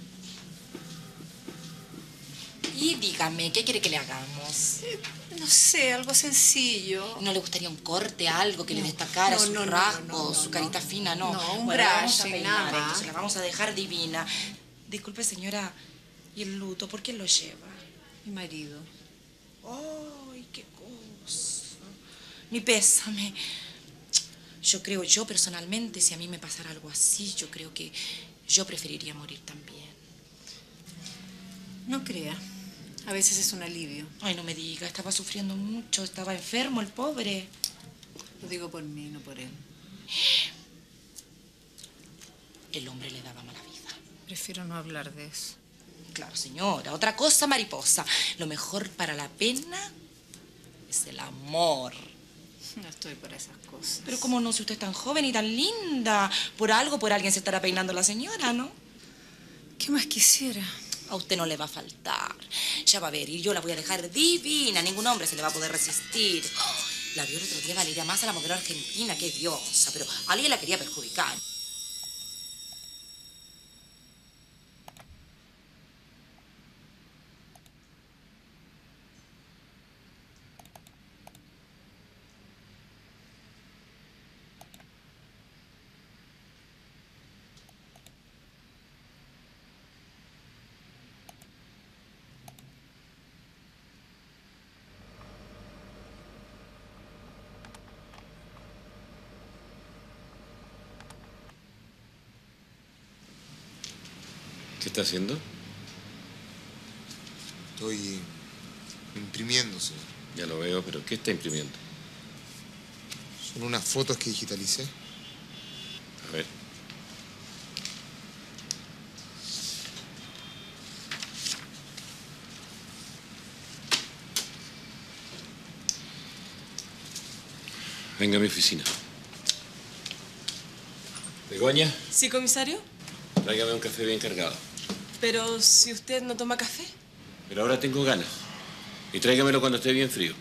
[SPEAKER 7] Y dígame, ¿qué quiere que le hagamos?
[SPEAKER 10] No sé, algo sencillo.
[SPEAKER 7] ¿No le gustaría un corte, algo que le destacara
[SPEAKER 10] no,
[SPEAKER 7] sus
[SPEAKER 10] no, no,
[SPEAKER 7] rasgos,
[SPEAKER 10] no, no,
[SPEAKER 7] su
[SPEAKER 10] no.
[SPEAKER 7] carita fina? No,
[SPEAKER 10] No, un
[SPEAKER 7] bueno, la vamos a
[SPEAKER 10] brushing,
[SPEAKER 7] peinar,
[SPEAKER 10] nada más.
[SPEAKER 7] entonces la vamos a dejar divina. Disculpe, señora, ¿y el luto por qué lo lleva?
[SPEAKER 10] Mi marido.
[SPEAKER 7] ¡Ay, qué cosa! Mi pésame. Yo creo, yo personalmente, si a mí me pasara algo así, yo creo que yo preferiría morir también.
[SPEAKER 10] No crea. A veces es un alivio.
[SPEAKER 7] Ay, no me diga, estaba sufriendo mucho, estaba enfermo el pobre.
[SPEAKER 10] Lo digo por mí, no por él.
[SPEAKER 7] El hombre le daba mala vida.
[SPEAKER 10] Prefiero no hablar de eso.
[SPEAKER 7] Claro, señora. Otra cosa, mariposa. Lo mejor para la pena es el amor.
[SPEAKER 10] No estoy para esas cosas.
[SPEAKER 7] Pero cómo no, si usted es tan joven y tan linda. Por algo, por alguien se estará peinando la señora, ¿no?
[SPEAKER 10] ¿Qué más quisiera?
[SPEAKER 7] A usted no le va a faltar. Ya va a ver, y yo la voy a dejar divina. Ningún hombre se le va a poder resistir. Oh, la vio el otro día Valeria Massa, la modelo argentina. Qué diosa, pero alguien la quería perjudicar.
[SPEAKER 3] ¿Qué está haciendo?
[SPEAKER 5] Estoy imprimiendo, señor.
[SPEAKER 3] Ya lo veo, pero ¿qué está imprimiendo?
[SPEAKER 5] Son unas fotos que digitalicé.
[SPEAKER 3] A ver. Venga a mi oficina. Begoña,
[SPEAKER 6] ¿Sí, comisario?
[SPEAKER 3] tráigame un café bien cargado.
[SPEAKER 6] Pero si usted no toma café.
[SPEAKER 3] Pero ahora tengo ganas. Y tráigamelo cuando esté bien frío.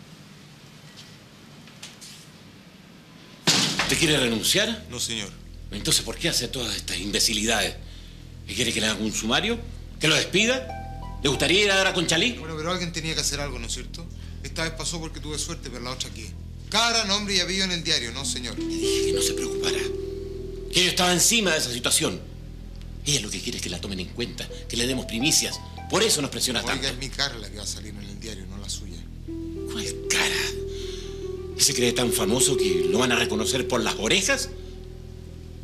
[SPEAKER 3] ¿Usted quiere renunciar?
[SPEAKER 5] No, señor.
[SPEAKER 3] Entonces, ¿por qué hace todas estas imbecilidades? ¿Y quiere que le haga un sumario? ¿Que lo despida? ¿Le gustaría ir a dar a Conchalí?
[SPEAKER 5] Bueno, pero alguien tenía que hacer algo, ¿no es cierto? Esta vez pasó porque tuve suerte, pero la otra aquí. Cara, nombre y apellido en el diario, ¿no, señor?
[SPEAKER 3] Le dije que no se preocupara. Que yo estaba encima de esa situación. Ella lo que quiere es que la tomen en cuenta, que le demos primicias. Por eso nos presiona tanto.
[SPEAKER 5] Oiga, es mi cara la que va a salir en el diario, no la suya.
[SPEAKER 3] ¿Cuál cara? ¿Y se cree tan famoso que lo van a reconocer por las orejas?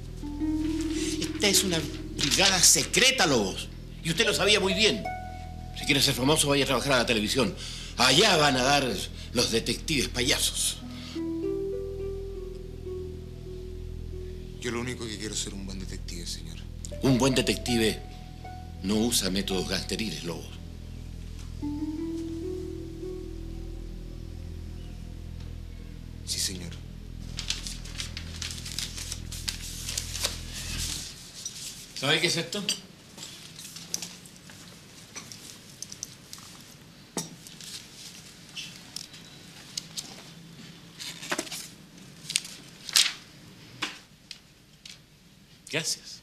[SPEAKER 3] Esta es una brigada secreta, Lobos. Y usted lo sabía muy bien. Si quiere ser famoso, vaya a trabajar a la televisión. Allá van a dar los detectives payasos.
[SPEAKER 5] Yo lo único que quiero es ser un buen detective, señor.
[SPEAKER 3] Un buen detective no usa métodos gangsteriles, Lobo.
[SPEAKER 5] Sí, señor.
[SPEAKER 3] ¿Sabe qué es esto? Gracias.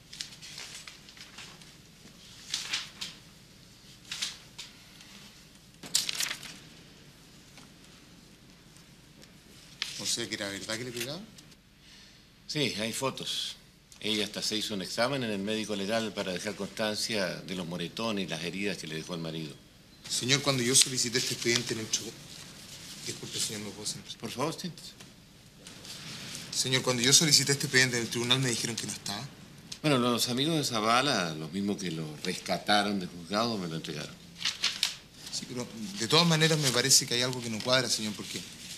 [SPEAKER 5] O sea, que era verdad que le pegaba.
[SPEAKER 3] Sí, hay fotos. Ella hasta se hizo un examen en el médico legal para dejar constancia de los moretones y las heridas que le dejó el marido.
[SPEAKER 5] Señor, cuando yo solicité este expediente en el show... Disculpe, señor, ¿me puedo sentar?
[SPEAKER 3] Por favor, siéntese.
[SPEAKER 5] Señor, cuando yo solicité este expediente en el tribunal me dijeron que no estaba.
[SPEAKER 3] Bueno, los amigos de Zavala, los mismos que lo rescataron de juzgado, me lo entregaron.
[SPEAKER 5] Sí, pero de todas maneras me parece que hay algo que no cuadra, señor, porque...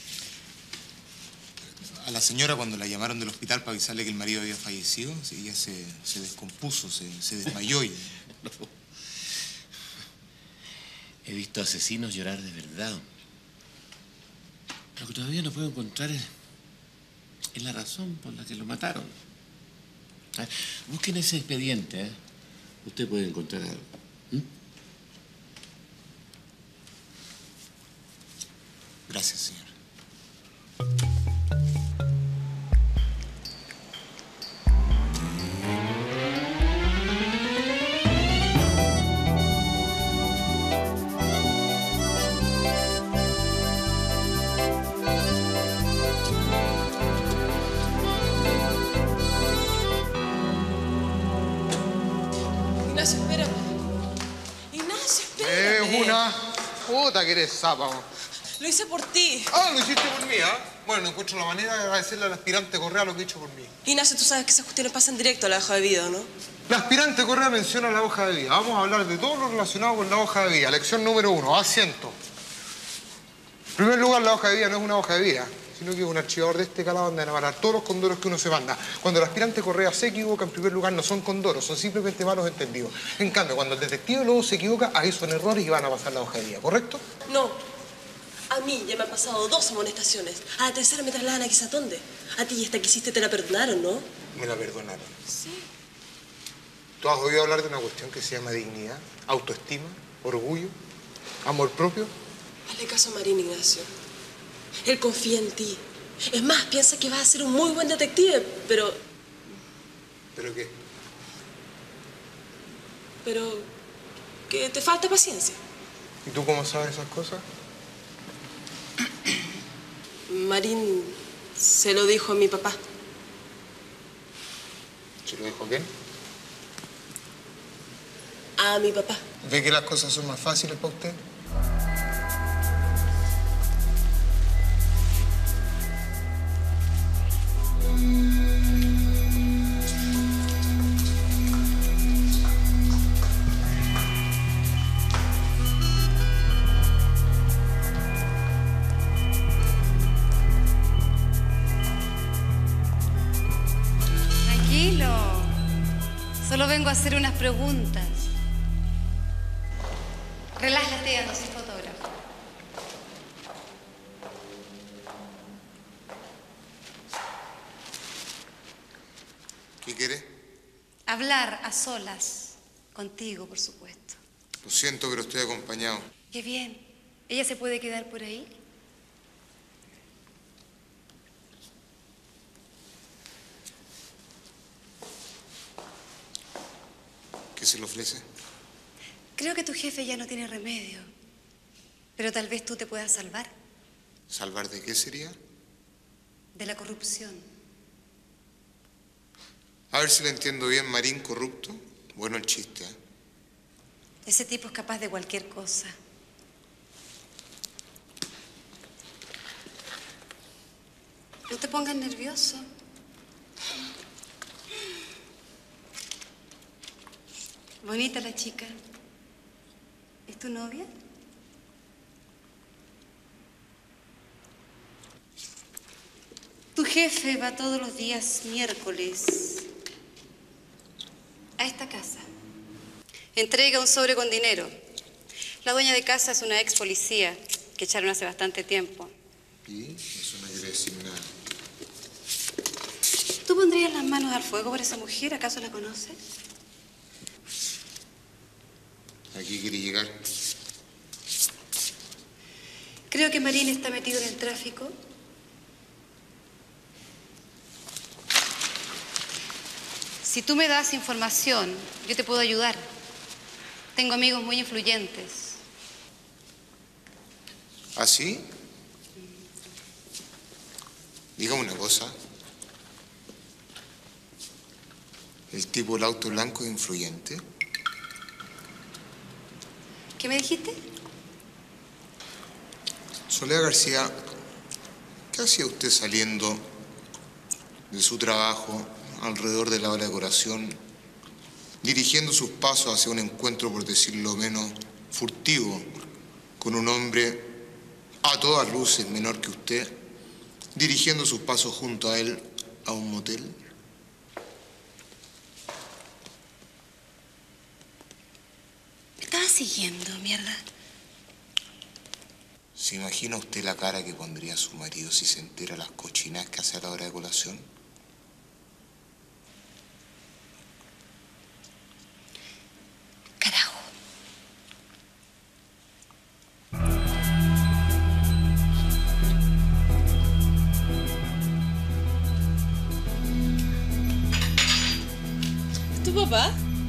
[SPEAKER 5] A la señora, cuando la llamaron del hospital para avisarle que el marido había fallecido, sí, ella se, se descompuso, se, se desmayó y...
[SPEAKER 3] No. He visto asesinos llorar de verdad. Lo que todavía no puedo encontrar es, es la razón por la que lo mataron. ¿Eh? Busquen ese expediente, ¿eh? Usted puede encontrar algo. ¿Mm?
[SPEAKER 5] Gracias, señor.
[SPEAKER 6] Ignacio, espérame. Ignacio, espérame.
[SPEAKER 5] Es una... Puta que eres zapa.
[SPEAKER 6] Lo hice por ti.
[SPEAKER 5] Ah, lo hiciste por mí, ¿ah? Bueno, no encuentro la manera de agradecerle al aspirante Correa lo que ha hecho por mí.
[SPEAKER 6] Ignacio, tú sabes que esas cuestiones pasan directo a la hoja de vida, ¿no?
[SPEAKER 5] La aspirante Correa menciona la hoja de vida. Vamos a hablar de todo lo relacionado con la hoja de vida. Lección número uno, asiento. En primer lugar, la hoja de vida no es una hoja de vida, sino que es un archivador de este calado donde van a parar todos los condoros que uno se manda. Cuando el aspirante Correa se equivoca, en primer lugar, no son condoros, son simplemente malos entendidos. En cambio, cuando el detective Lobo se equivoca, ahí son errores y van a pasar la hoja de vida, ¿correcto?
[SPEAKER 6] No. A mí ya me han pasado dos amonestaciones. A la tercera me trasladan a quizá dónde. A ti esta que hiciste te la perdonaron, ¿no?
[SPEAKER 5] Me la perdonaron.
[SPEAKER 6] Sí.
[SPEAKER 5] ¿Tú has oído hablar de una cuestión que se llama dignidad, autoestima, orgullo, amor propio?
[SPEAKER 6] Hazle caso a Marín, Ignacio. Él confía en ti. Es más, piensa que vas a ser un muy buen detective, pero...
[SPEAKER 5] ¿Pero qué?
[SPEAKER 6] Pero... que te falta paciencia.
[SPEAKER 5] ¿Y tú cómo sabes esas cosas?
[SPEAKER 6] Marín se lo dijo a mi papá.
[SPEAKER 5] ¿Se lo dijo a quién?
[SPEAKER 6] A mi papá.
[SPEAKER 5] ¿Ve que las cosas son más fáciles para usted?
[SPEAKER 13] Tranquilo. Solo vengo a hacer unas preguntas. Relájate, ando sin fotógrafo.
[SPEAKER 5] ¿Qué quiere?
[SPEAKER 13] Hablar a solas. Contigo, por supuesto.
[SPEAKER 5] Lo siento, pero estoy acompañado.
[SPEAKER 13] Qué bien. ¿Ella se puede quedar por ahí?
[SPEAKER 5] ¿Qué se le ofrece?
[SPEAKER 13] Creo que tu jefe ya no tiene remedio. Pero tal vez tú te puedas salvar
[SPEAKER 5] ¿Salvar de qué sería?
[SPEAKER 13] de la corrupción.
[SPEAKER 5] A ver si lo entiendo bien. Marín corrupto. Bueno el chiste, ¿eh?
[SPEAKER 13] Ese tipo es capaz de cualquier cosa. No te pongas nervioso. Bonita la chica. ¿Es tu novia? Tu jefe va todos los días miércoles a esta casa. Entrega un sobre con dinero. La dueña de casa es una ex policía que echaron hace bastante tiempo.
[SPEAKER 5] ¿Y? Eso no quiere decir nada.
[SPEAKER 13] ¿Tú pondrías las manos al fuego por esa mujer? ¿Acaso la conoces?
[SPEAKER 5] ¿A qué quiere llegar?
[SPEAKER 13] Creo que Marín está metido en el tráfico. Si tú me das información, yo te puedo ayudar. Tengo amigos muy influyentes.
[SPEAKER 5] ¿Ah, sí? Dígame una cosa. ¿El tipo del auto blanco es influyente?
[SPEAKER 13] ¿Qué me dijiste?
[SPEAKER 5] Soledad García, ¿qué hacía usted saliendo de su trabajo alrededor de la hora de colación, dirigiendo sus pasos hacia un encuentro, por decirlo menos, furtivo, con un hombre a todas luces menor que usted, dirigiendo sus pasos junto a él a un motel?
[SPEAKER 13] ¿Me estabas siguiendo, mierda?
[SPEAKER 5] ¿Se imagina usted la cara que pondría su marido si se entera las cochinas que hace a la hora de colación?
[SPEAKER 13] Carajo.
[SPEAKER 6] ¿Es tu papá?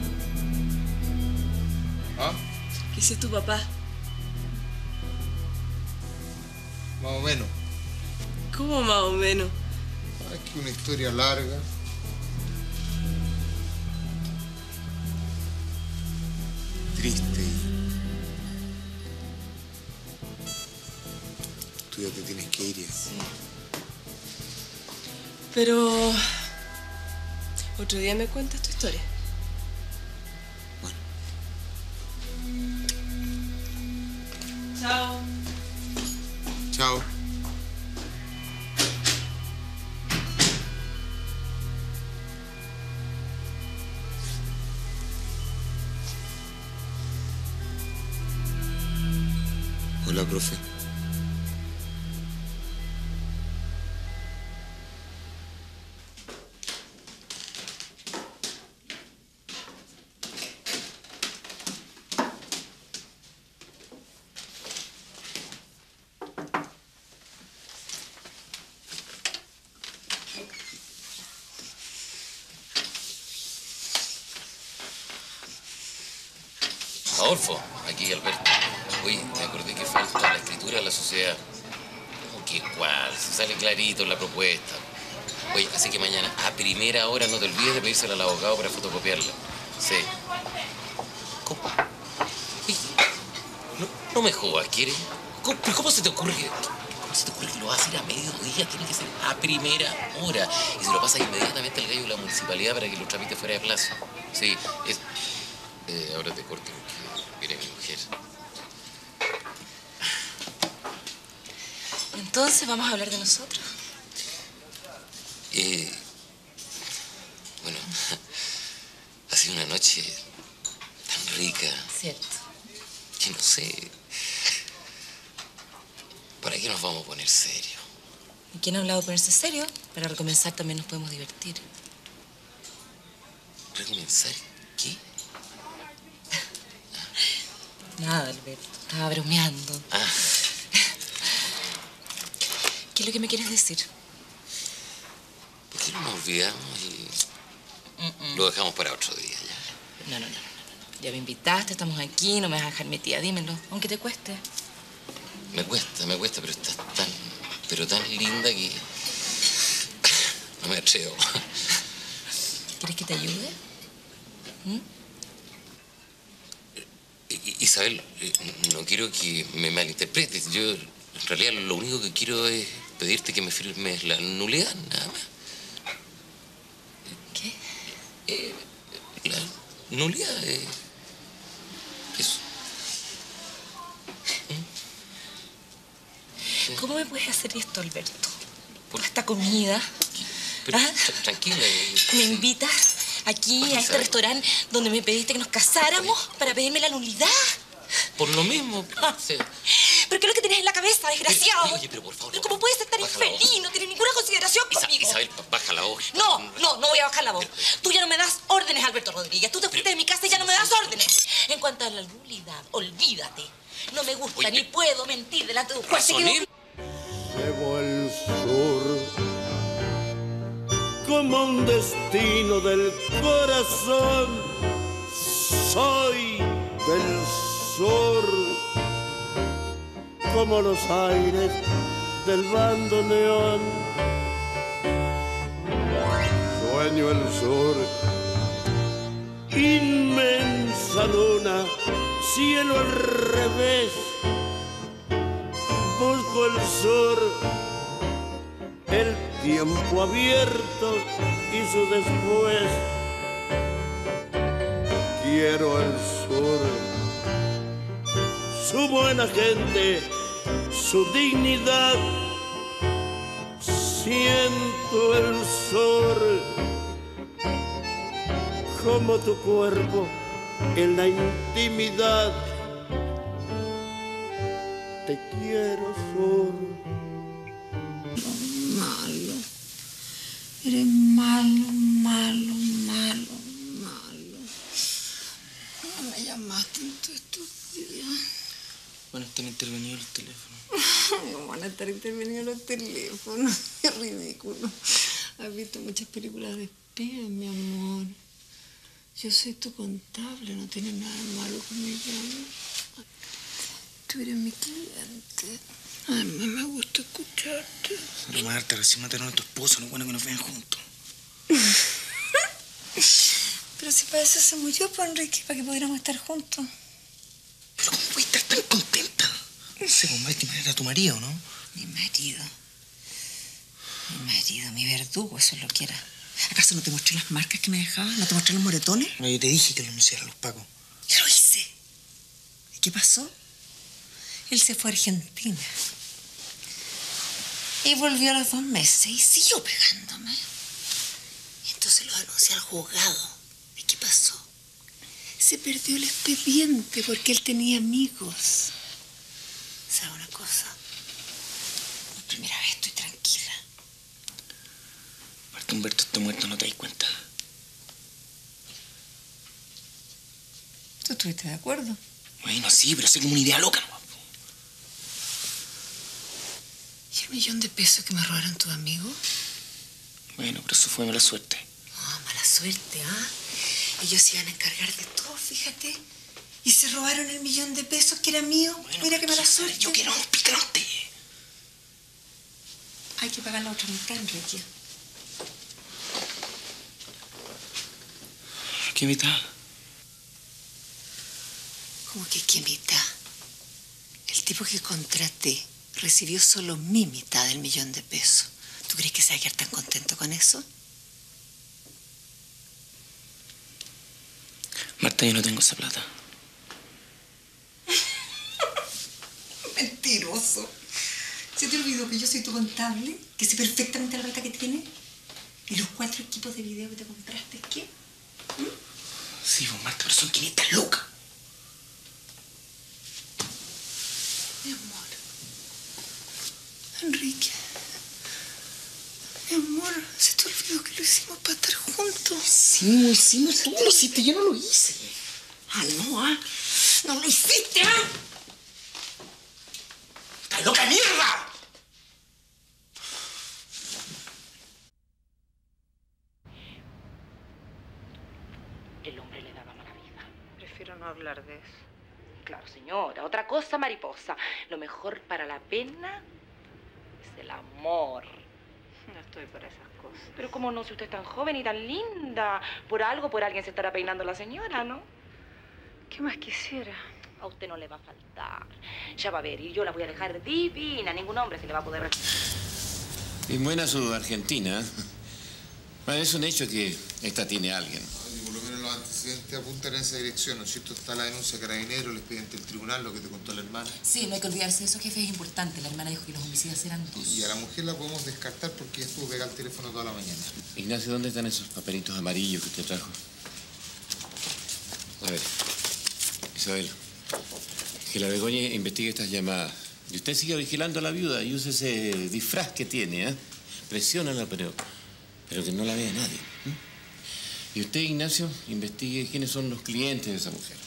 [SPEAKER 5] ¿Ah?
[SPEAKER 6] ¿Qué es tu papá?
[SPEAKER 5] Más o menos.
[SPEAKER 6] ¿Cómo más o menos?
[SPEAKER 5] Es que una historia larga. Triste. Tú ya te tienes que ir.
[SPEAKER 6] Sí. Pero... otro día me cuentas tu historia.
[SPEAKER 5] Bueno.
[SPEAKER 6] Chao.
[SPEAKER 5] Chao. Hola, profe.
[SPEAKER 14] Adolfo, aquí Alberto. Oye, me acordé que falta la escritura de la sociedad. ¿Cómo que cuál? Si sale clarito en la propuesta. Oye, así que mañana a primera hora no te olvides de pedírsela al abogado para fotocopiarla. Sí. ¿Cómo? Oye, no, no me jodas, ¿quieres? ¿Cómo, pero ¿cómo se te ocurre que, cómo se te ocurre que lo vas a hacer a mediodía? Tiene que ser a primera hora. Y se lo pasa inmediatamente al gallo de la municipalidad para que lo tramite fuera de plazo. Sí, es... Eh, ahora te corto porque viene mi mujer.
[SPEAKER 7] Entonces, ¿vamos a hablar de nosotros?
[SPEAKER 14] Eh, bueno, ha sido una noche tan rica.
[SPEAKER 7] Cierto.
[SPEAKER 14] Que no sé... ¿Para qué nos vamos a poner serios?
[SPEAKER 7] ¿Y quién ha hablado de ponerse serio? Para recomenzar también nos podemos divertir.
[SPEAKER 14] ¿Recomenzar? ¿Qué?
[SPEAKER 7] Nada, Alberto. Estaba bromeando.
[SPEAKER 14] Ah.
[SPEAKER 7] ¿Qué es lo que me quieres decir?
[SPEAKER 14] ¿Por qué no nos olvidamos y
[SPEAKER 7] Mm, mm.
[SPEAKER 14] lo dejamos para otro día ya?
[SPEAKER 7] No, no, no, no, no. Ya me invitaste, estamos aquí, no me vas a dejar metida, dímelo. Aunque te cueste.
[SPEAKER 14] Me cuesta, me cuesta, pero estás tan, pero tan linda que no me atrevo.
[SPEAKER 7] ¿Quieres que te ayude? ¿Mm?
[SPEAKER 14] I- Isabel, eh, no quiero que me malinterpretes. Yo, en realidad, lo único que quiero es pedirte que me firmes la nulidad, nada más.
[SPEAKER 7] ¿Qué?
[SPEAKER 14] Eh, la nulidad, eh, eso.
[SPEAKER 7] ¿Cómo me puedes hacer esto, Alberto? Por esta comida.
[SPEAKER 14] Pero,
[SPEAKER 7] ¿Ah?
[SPEAKER 14] tra- tranquila.
[SPEAKER 7] Me invitas aquí a este restaurante donde me pediste que nos casáramos para pedirme la nulidad.
[SPEAKER 14] Por lo mismo. Sí.
[SPEAKER 7] ¿Pero qué es lo que tienes en la cabeza, desgraciado?
[SPEAKER 14] Oye, oye, pero por favor.
[SPEAKER 7] ¿Pero cómo puedes ser tan
[SPEAKER 14] baja la
[SPEAKER 7] infeliz? No tienes ninguna consideración
[SPEAKER 14] Isa-
[SPEAKER 7] conmigo.
[SPEAKER 14] Isabel, baja la voz.
[SPEAKER 7] No, no, no voy a bajar la voz. Tú ya no me das órdenes, Alberto Rodríguez. Tú te fuiste de mi casa y ya no me das órdenes. En cuanto a la nulidad, olvídate. No me gusta
[SPEAKER 14] Oye,
[SPEAKER 7] ni puedo mentir delante de un juez.
[SPEAKER 14] Razonil.
[SPEAKER 20] Llevo el sur como un destino del corazón. Soy del sur como los aires del bandoneón. Sueño el sur, inmensa luna, cielo al revés. Busco el sur, el tiempo abierto y su después. Quiero el sur, su buena gente, su dignidad. Siento el sur como tu cuerpo en la intimidad. Te quiero, sur.
[SPEAKER 10] Malo. Eres malo, malo, malo, malo. No me llamaste en todos estos días.
[SPEAKER 8] Van a estar intervenidos los teléfonos.
[SPEAKER 10] ¿Cómo van a estar intervenidos los teléfonos? Qué ridículo. Has visto muchas películas de espías, mi amor. Yo soy tu contable, no tienes nada malo que me llames. Tú eres mi cliente. Además, me gusta escucharte.
[SPEAKER 19] Pero Marta, recién mataron a tu esposo, no es bueno que nos vean juntos.
[SPEAKER 10] Pero si para eso se murió, pues, Enrique, para que pudiéramos estar juntos.
[SPEAKER 19] Pero ¿cómo puedes estar tan contenta? No sé, pues Marta, era tu marido, ¿no?
[SPEAKER 6] Mi marido. Mi marido, mi verdugo, eso es lo que era. ¿Acaso no te mostré las marcas que me dejaba? ¿No te mostré los moretones?
[SPEAKER 19] No, yo te dije que lo anunciara a los pacos.
[SPEAKER 6] Yo lo hice. ¿Y qué pasó? Él se fue a Argentina. Y volvió a los dos meses y siguió pegándome. Y entonces lo anuncié al juzgado. ¿Y qué pasó? Se perdió el expediente porque él tenía amigos. ¿Sabe una cosa? Por primera vez estoy tranquila.
[SPEAKER 19] Marta, Humberto está muerto, ¿no te das cuenta?
[SPEAKER 6] ¿Tú estuviste de acuerdo?
[SPEAKER 19] Bueno, sí, pero sé como una idea loca, ¿no?
[SPEAKER 6] ¿Y el millón de pesos que me robaron tus amigos?
[SPEAKER 19] Bueno, pero eso fue mala suerte.
[SPEAKER 6] Ah, mala suerte, ¿ah? Ellos se iban a encargar de todo, fíjate. Y se robaron el millón de pesos que era mío.
[SPEAKER 19] Bueno,
[SPEAKER 6] Mira qué mala
[SPEAKER 19] ¿quién sabe?
[SPEAKER 6] suerte.
[SPEAKER 19] Yo quiero un picante.
[SPEAKER 6] Hay que pagar la otra mitad, Enrique.
[SPEAKER 19] ¿Qué mitad?
[SPEAKER 6] ¿Cómo que qué mitad? El tipo que contraté recibió solo mi mitad del millón de pesos. ¿Tú crees que se va a quedar tan contento con eso?
[SPEAKER 19] Marta, yo no tengo esa plata.
[SPEAKER 6] Mentiroso. ¿Se te olvidó que yo soy tu contable? ¿Que sé perfectamente la plata que tienes? ¿Y los cuatro equipos de video que te compraste qué? ¿Mm?
[SPEAKER 19] Sí, pues Marta, pero son quinientas lucas.
[SPEAKER 6] Mi amor. Enrique. Mi amor, ¿se te olvidó que lo hicimos para estar juntos?
[SPEAKER 19] Sí, lo hicimos. Tú lo hiciste, yo no lo hice.
[SPEAKER 6] Ah, no, ah. No lo hiciste, ah.
[SPEAKER 19] ¡Estás loca, mierda!
[SPEAKER 7] El hombre le daba mala vida.
[SPEAKER 6] Prefiero no hablar de eso.
[SPEAKER 7] Claro, señora. Otra cosa, mariposa. Lo mejor para la pena es el amor.
[SPEAKER 6] No estoy para esas cosas.
[SPEAKER 7] Pero cómo no, si usted es tan joven y tan linda. Por algo, por alguien se estará peinando la señora, ¿no?
[SPEAKER 6] ¿Qué más quisiera?
[SPEAKER 7] A usted no le va a faltar. Ya va a ver, y yo la voy a dejar divina. Ningún hombre se le va a poder...
[SPEAKER 3] Bien buena su Argentina. Bueno, es un hecho que esta tiene a alguien.
[SPEAKER 5] Y por lo menos los antecedentes. presidente, apunta en esa dirección, ¿no es cierto? Está la denuncia de Carabineros, el expediente del tribunal, lo que te contó la hermana.
[SPEAKER 7] Sí, no hay que olvidarse de eso, jefe, es importante. La hermana dijo que los homicidios eran dos.
[SPEAKER 5] Y a la mujer la podemos descartar porque ella estuvo pegada al teléfono toda la mañana.
[SPEAKER 3] Ignacio, ¿dónde están esos papelitos amarillos que usted trajo? A ver, Isabel, que la Begoña investigue estas llamadas. Y usted siga vigilando a la viuda y use ese disfraz que tiene, ¿eh? Presiónala, pero, pero que no la vea nadie. ¿eh? Y usted, Ignacio, investigue quiénes son los clientes de esa mujer.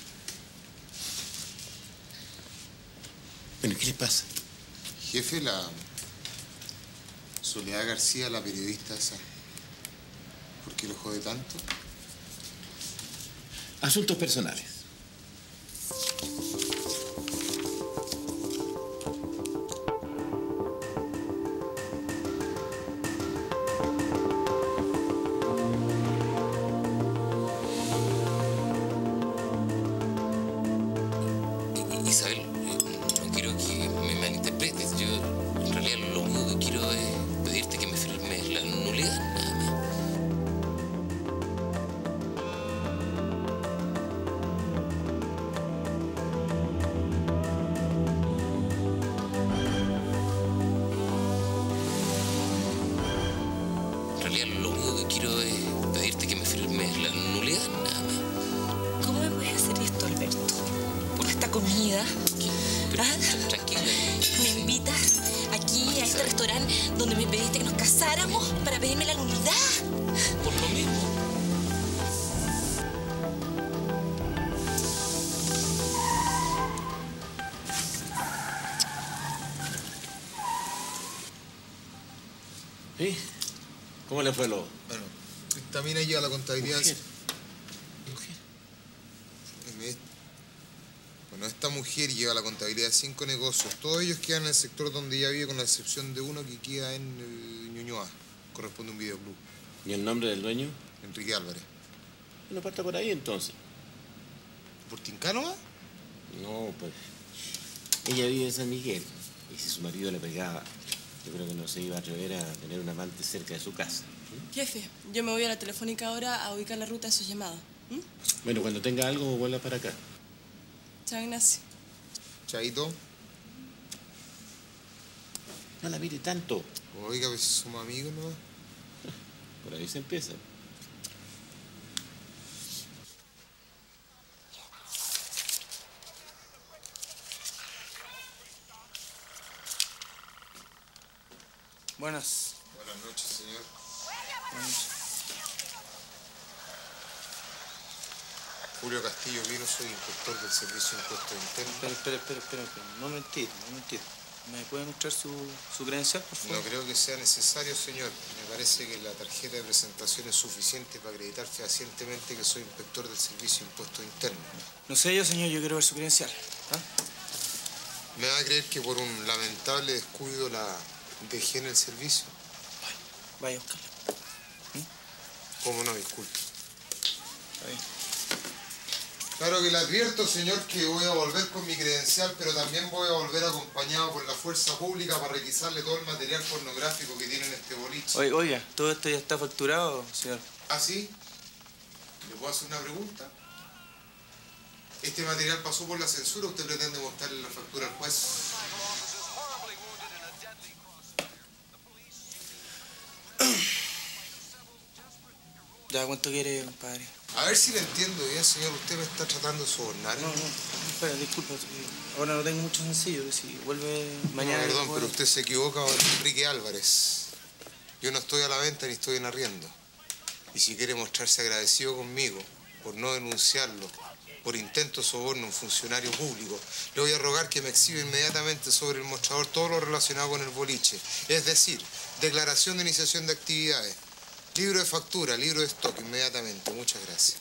[SPEAKER 3] Bueno, ¿qué le pasa?
[SPEAKER 5] Jefe, la Soledad García, la periodista esa, ¿por qué lo jode tanto?
[SPEAKER 3] Asuntos personales.
[SPEAKER 14] Isabel, no quiero que me malinterpretes. Yo, en realidad, lo único que quiero es pedirte que me firmes la nulidad, nada más. En realidad, lo único que quiero es pedirte que me firmes la nulidad, nada más.
[SPEAKER 7] ¿Cómo me puedes hacer esto, Alberto? Por esta comida. ¿Ah?
[SPEAKER 14] Tranquila.
[SPEAKER 7] ¿Me invitas aquí a este restaurante donde me pediste que nos casáramos para pedirme la nulidad?
[SPEAKER 14] Por lo mismo.
[SPEAKER 3] ¿Sí? ¿Cómo le fue, Lobo?
[SPEAKER 5] Bueno, esta mina lleva la contabilidad...
[SPEAKER 3] Mujer.
[SPEAKER 5] Me- Bueno, esta mujer lleva la contabilidad de cinco negocios. Todos ellos quedan en el sector donde ella vive, con la excepción de uno que queda en eh, Ñuñoa. Corresponde a un videoclub.
[SPEAKER 3] ¿Y el nombre del dueño?
[SPEAKER 5] Enrique Álvarez.
[SPEAKER 3] Bueno, parta por ahí entonces.
[SPEAKER 5] ¿Por Tincano va?
[SPEAKER 3] No, pues. Ella vive en San Miguel. Y si su marido le pegaba, yo creo que no se iba a atrever a tener un amante cerca de su casa.
[SPEAKER 21] Jefe, yo me voy a la telefónica ahora a ubicar la ruta de sus llamadas. ¿Mm?
[SPEAKER 3] Bueno, cuando tenga algo, vuelva para acá.
[SPEAKER 21] Chao, Ignacio.
[SPEAKER 5] Chaito.
[SPEAKER 3] No la mire tanto.
[SPEAKER 5] Oiga, pues somos amigos, ¿no?
[SPEAKER 3] Por ahí se empieza.
[SPEAKER 15] Buenas.
[SPEAKER 5] Buenas noches, señor.
[SPEAKER 15] Buenas noches.
[SPEAKER 5] Julio Castillo Vino, soy inspector del Servicio de Impuestos Internos.
[SPEAKER 15] Espera, espera, espera, espera, espera. No mentir, no mentir. ¿Me puede mostrar su, su credencial, por favor?
[SPEAKER 5] No creo que sea necesario, señor. Me parece que la tarjeta de presentación es suficiente para acreditar fehacientemente que soy inspector del Servicio de Impuestos Internos.
[SPEAKER 15] No sé yo, señor, yo quiero ver su credencial. ¿Ah?
[SPEAKER 5] ¿Me va a creer que por un lamentable descuido la dejé en el servicio?
[SPEAKER 15] Vaya a buscarla.
[SPEAKER 5] ¿Cómo no? Disculpe.
[SPEAKER 15] Está bien.
[SPEAKER 5] Claro que le advierto, señor, que voy a volver con mi credencial, pero también voy a volver acompañado por la fuerza pública para requisarle todo el material pornográfico que tiene en este boliche.
[SPEAKER 15] Oiga, oiga, ¿todo esto ya está facturado, señor?
[SPEAKER 5] ¿Ah, sí? ¿Le puedo hacer una pregunta? ¿Este material pasó por la censura o usted pretende mostrarle la factura al juez?
[SPEAKER 15] ¿Ya cuánto quiere, compadre?
[SPEAKER 5] A ver si le entiendo bien, señor. ¿Usted me está tratando de sobornar?
[SPEAKER 15] No, no, espera, disculpa. Ahora no tengo mucho sencillo, que si vuelve mañana...
[SPEAKER 5] No, perdón,
[SPEAKER 15] puedo-
[SPEAKER 5] pero usted se equivoca, don Enrique Álvarez. Yo no estoy a la venta ni estoy en arriendo. Y si quiere mostrarse agradecido conmigo por no denunciarlo, por intento de soborno a un funcionario público, le voy a rogar que me exhiba inmediatamente sobre el mostrador todo lo relacionado con el boliche. Es decir, declaración de iniciación de actividades, libro de factura, libro de stock, inmediatamente. Muchas gracias.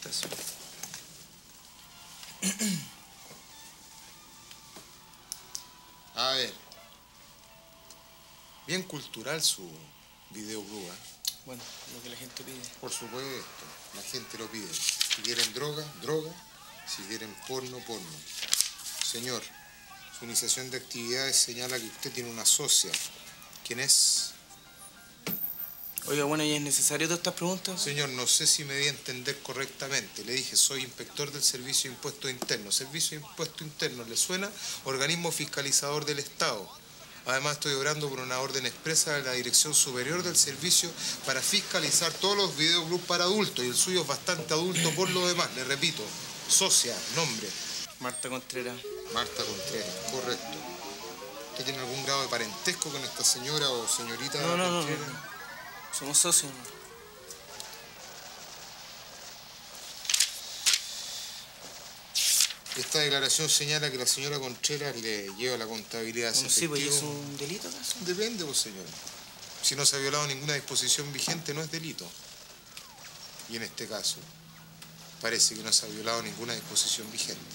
[SPEAKER 5] A ver. Bien cultural su videoclub, ¿eh?
[SPEAKER 15] Bueno, lo que la gente pide.
[SPEAKER 5] Por supuesto, la gente lo pide. Si quieren droga, droga. Si quieren porno, porno. Señor, su iniciación de actividades señala que usted tiene una socia. ¿Quién es?
[SPEAKER 2] Oiga, bueno, ¿y es necesario todas estas preguntas?
[SPEAKER 5] Señor, no sé si me di a entender correctamente. Le dije, soy inspector del Servicio de Impuestos Internos. Servicio de Impuestos Internos, ¿le suena? Organismo fiscalizador del Estado. Además, estoy obrando por una orden expresa de la Dirección Superior del Servicio para fiscalizar todos los videoclubs para adultos. Y el suyo es bastante adulto por lo demás. Le repito, socia, nombre.
[SPEAKER 2] Marta Contreras.
[SPEAKER 5] Marta Contreras, correcto. ¿Usted tiene algún grado de parentesco con esta señora o señorita
[SPEAKER 2] No, no, no,
[SPEAKER 5] Contreras?
[SPEAKER 2] no. Somos socios, ¿no?
[SPEAKER 5] Esta declaración señala que la señora Contreras le lleva la contabilidad de ese
[SPEAKER 2] Sí, pues, ¿y
[SPEAKER 5] efectivo.
[SPEAKER 2] es un delito acaso?
[SPEAKER 5] Depende, pues, señor. Si no se ha violado ninguna disposición vigente, no es delito. Y en este caso, parece que no se ha violado ninguna disposición vigente.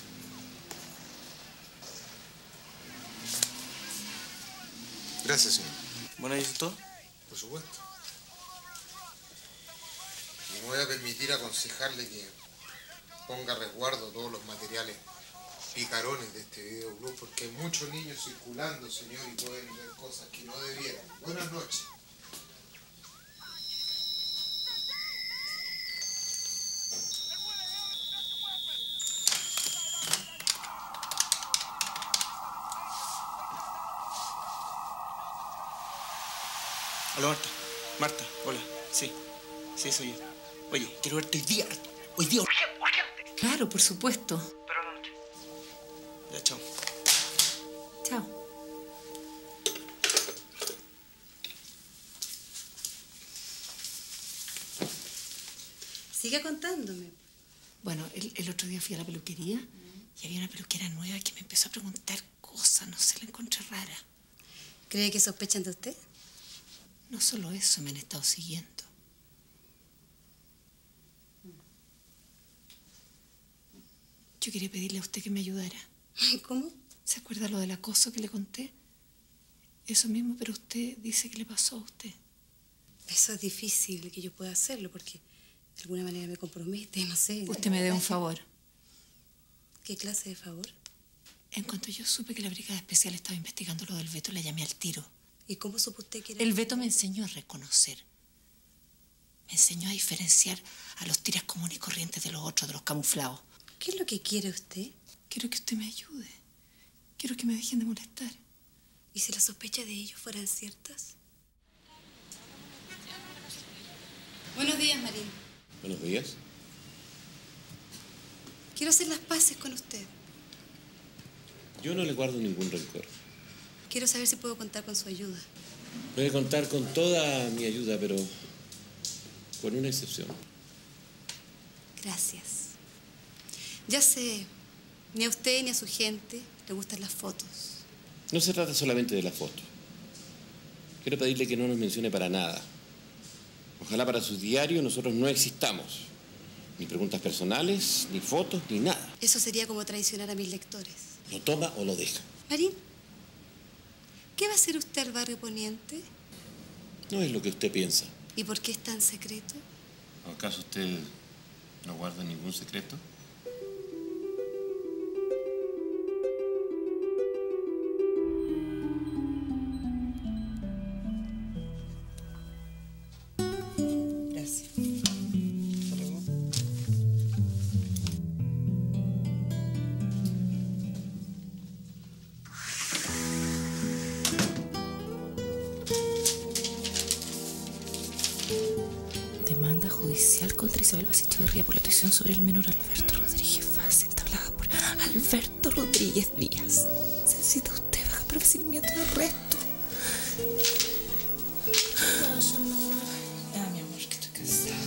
[SPEAKER 5] Gracias, señor.
[SPEAKER 2] Bueno, ¿y eso es todo?
[SPEAKER 5] Por supuesto. Y me voy a permitir aconsejarle que ponga a resguardo todos los materiales picarones de este videoclub, porque hay muchos niños circulando, señor, y pueden ver cosas que no debieran. Buenas noches.
[SPEAKER 2] Hola, Marta. Marta, hola. Sí, sí, soy yo. Oye, quiero verte hoy día. Hoy día, urgente, urgente.
[SPEAKER 13] Claro, por supuesto.
[SPEAKER 2] Pero no noche. Ya, chao.
[SPEAKER 13] Chao. Siga contándome.
[SPEAKER 10] Bueno, el, el otro día fui a la peluquería y había una peluquera nueva que me empezó a preguntar cosas, no sé, la encontré rara.
[SPEAKER 13] ¿Cree que sospechan de usted?
[SPEAKER 10] No solo eso, me han estado siguiendo. Yo quería pedirle a usted que me ayudara.
[SPEAKER 13] ¿Cómo?
[SPEAKER 10] ¿Se acuerda lo del acoso que le conté? Eso mismo, pero usted dice que le pasó a usted.
[SPEAKER 13] Eso es difícil que yo pueda hacerlo porque de alguna manera me compromete, no sé.
[SPEAKER 10] Usted me dé un favor.
[SPEAKER 13] ¿Qué clase de favor?
[SPEAKER 10] En cuanto yo supe que la Brigada Especial estaba investigando lo del veto, le llamé al tiro.
[SPEAKER 13] ¿Y cómo supo usted que era?
[SPEAKER 10] El veto me enseñó a reconocer. Me enseñó a diferenciar a los tiras comunes y corrientes de los otros, de los camuflados.
[SPEAKER 13] ¿Qué es lo que quiere usted?
[SPEAKER 10] Quiero que usted me ayude. Quiero que me dejen de molestar.
[SPEAKER 13] ¿Y si las sospechas de ellos fueran ciertas? Buenos días, Marín.
[SPEAKER 3] Buenos días.
[SPEAKER 13] Quiero hacer las paces con usted.
[SPEAKER 3] Yo no le guardo ningún rencor.
[SPEAKER 13] Quiero saber si puedo contar con su ayuda.
[SPEAKER 3] Puede contar con toda mi ayuda, pero con una excepción.
[SPEAKER 13] Gracias. Ya sé, ni a usted ni a su gente le gustan las fotos.
[SPEAKER 3] No se trata solamente de la foto. Quiero pedirle que no nos mencione para nada. Ojalá para su diario nosotros no existamos. Ni preguntas personales, ni fotos, ni nada.
[SPEAKER 13] Eso sería como traicionar a mis lectores.
[SPEAKER 3] Lo toma o lo deja.
[SPEAKER 13] Marín, ¿qué va a hacer usted al barrio Poniente?
[SPEAKER 3] No es lo que usted piensa.
[SPEAKER 13] ¿Y por qué es tan secreto?
[SPEAKER 3] ¿Acaso usted no guarda ningún secreto?
[SPEAKER 6] Gracias.
[SPEAKER 1] Demanda judicial contra Isabel Basecheverría por la traición sobre el menor Alberto Rodríguez Vaz, entablada por Alberto Rodríguez Díaz. Se cita usted bajo procedimiento de arresto. Ya, mi amor, que estoy cansada.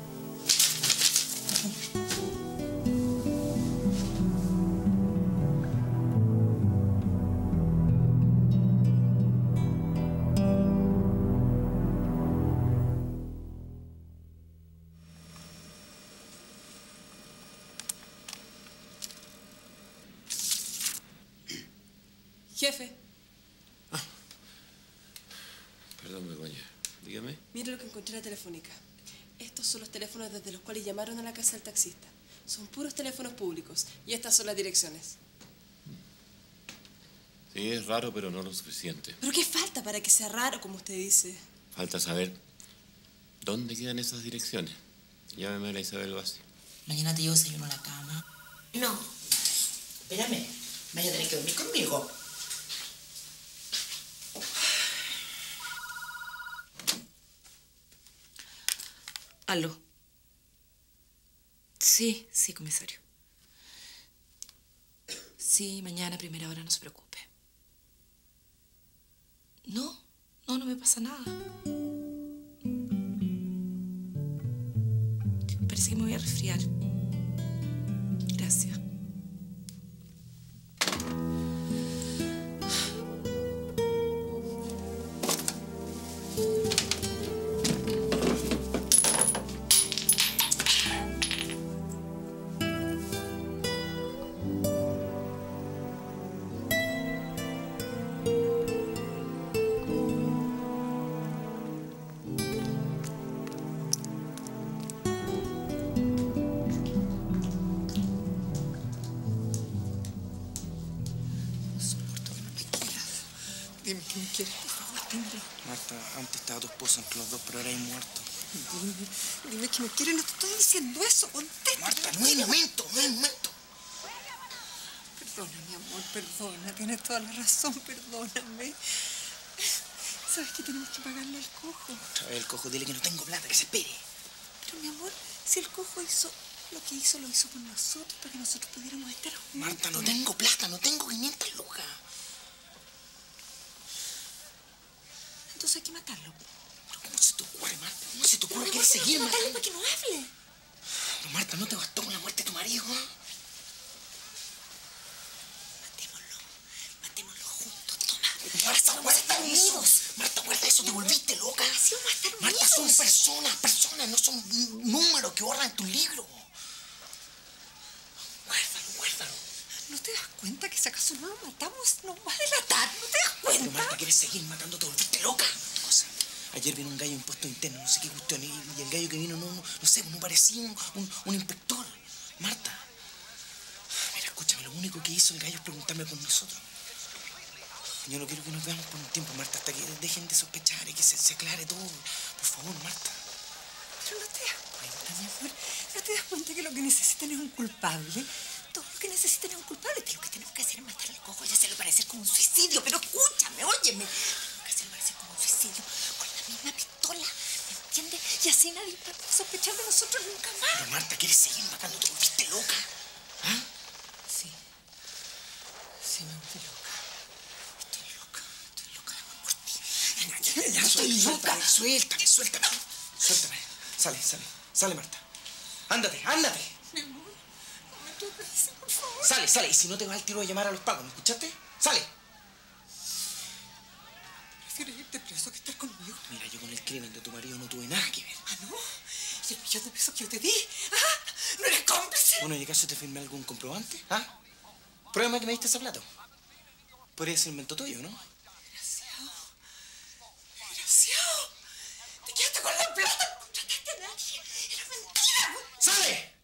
[SPEAKER 21] Jefe,
[SPEAKER 3] Perdón, Begoña. Dígame.
[SPEAKER 21] mire lo que encontré en la telefónica. Estos son los teléfonos desde los cuales llamaron a la casa del taxista. Son puros teléfonos públicos y estas son las direcciones.
[SPEAKER 3] Sí, es raro, pero no lo suficiente.
[SPEAKER 21] ¿Pero qué falta para que sea raro, como usted dice?
[SPEAKER 3] Falta saber ¿Dónde quedan esas direcciones? Llámeme a la Isabel Bassi.
[SPEAKER 4] Mañana te llevo desayuno a la cama. No. Espérame. Vaya a tener que dormir conmigo.
[SPEAKER 1] Aló. Sí, sí, comisario. Sí, mañana a primera hora, no se preocupe. No, no, no me pasa nada. Parece que me voy a resfriar. Gracias.
[SPEAKER 10] Dime que me quieres, por favor, dime.
[SPEAKER 19] Marta, antes estaba tu esposo entre los dos, pero ahora hay muerto.
[SPEAKER 10] Dime, dime que me quieres, no te estoy diciendo eso, contesta.
[SPEAKER 19] Marta, no es momento, no es momento.
[SPEAKER 10] Perdona, mi amor, perdona, tienes toda la razón, perdóname. ¿Sabes que tenemos que pagarle al cojo?
[SPEAKER 19] Otra vez el cojo, dile que no tengo plata, que se espere.
[SPEAKER 10] Pero, mi amor, si el cojo hizo lo que hizo, lo hizo por nosotros, para que nosotros pudiéramos estar juntos.
[SPEAKER 19] Marta, no tengo plata, no tengo quinientas lucas.
[SPEAKER 10] Entonces hay que matarlo.
[SPEAKER 19] ¿Pero cómo se te ocurre, Marta? ¿Cómo se te ocurre que seguir matando?
[SPEAKER 10] Para que no hable.
[SPEAKER 19] Pero, Marta, ¿no te bastó con la muerte de tu marido?
[SPEAKER 10] Matémoslo. Matémoslo juntos, toma.
[SPEAKER 19] Marta, guarda eso. Marta, guarda eso. ¿Te volviste loca?
[SPEAKER 10] Sí, vamos a estar
[SPEAKER 19] Marta,
[SPEAKER 10] unidos.
[SPEAKER 19] son personas, personas, no son números que borran en tu libro. Guárdalo, guárdalo.
[SPEAKER 10] ¿No te das cuenta que si acaso no lo matamos, nos va a delatar? ¿No te das cuenta?
[SPEAKER 19] Pero, Marta, ¿quieres seguir matando? ¿Te volviste loca? Cosa. Ayer vino un gallo impuesto interno, no sé qué cuestión, y, y el gallo que vino no, no, no sé, no parecía un, un, un inspector. Marta, mira, escúchame, lo único que hizo el gallo es preguntarme por nosotros. Yo no quiero que nos veamos por un tiempo, Marta, hasta que dejen de sospechar y que se, se aclare todo. Por favor, Marta.
[SPEAKER 10] Pero no te das cuenta, mi amor. ¿No te das cuenta que lo que necesitan es un culpable? Todo lo que necesitan es un culpable. Pero lo que tenemos que hacer es matar al cojo y hacerlo parecer como un suicidio. Pero escúchame, óyeme. Tenemos que hacerlo parecer como un suicidio con la misma pistola, ¿me entiendes? Y así nadie va a sospechar de nosotros nunca más.
[SPEAKER 19] Pero, Marta, ¿quieres seguir matando? ¿Te volviste loca? ¿Ah?
[SPEAKER 10] Sí. Sí, me volví loca. Estoy loca. Estoy loca de amor por ti.
[SPEAKER 19] Ya, ya, estoy loca. Suéltame, suéltame. Suéltame. Sale, sale. Sale, Marta. Ándate, ándate.
[SPEAKER 10] Mi amor, no me toques así, por favor.
[SPEAKER 19] Sale, sale. Y si no te vas al tiro de llamar a los pagos, ¿me escuchaste? Sale.
[SPEAKER 10] ¿Prefieres irte preso que estar conmigo?
[SPEAKER 19] Mira, yo con el crimen de tu marido no tuve nada que ver.
[SPEAKER 10] ¿Ah, no? ¿Y el millón de pesos que yo te di? ¿Ah? ¿No eres cómplice?
[SPEAKER 19] Bueno, ¿y acaso te firmé algún comprobante? ¿Ah? Pruébame que me diste esa plata. Podría ser invento tuyo, ¿no?
[SPEAKER 10] Desgraciado. Desgraciado. Te quedaste con la plata. No contrataste a nadie. Era mentira.
[SPEAKER 19] ¡Sale!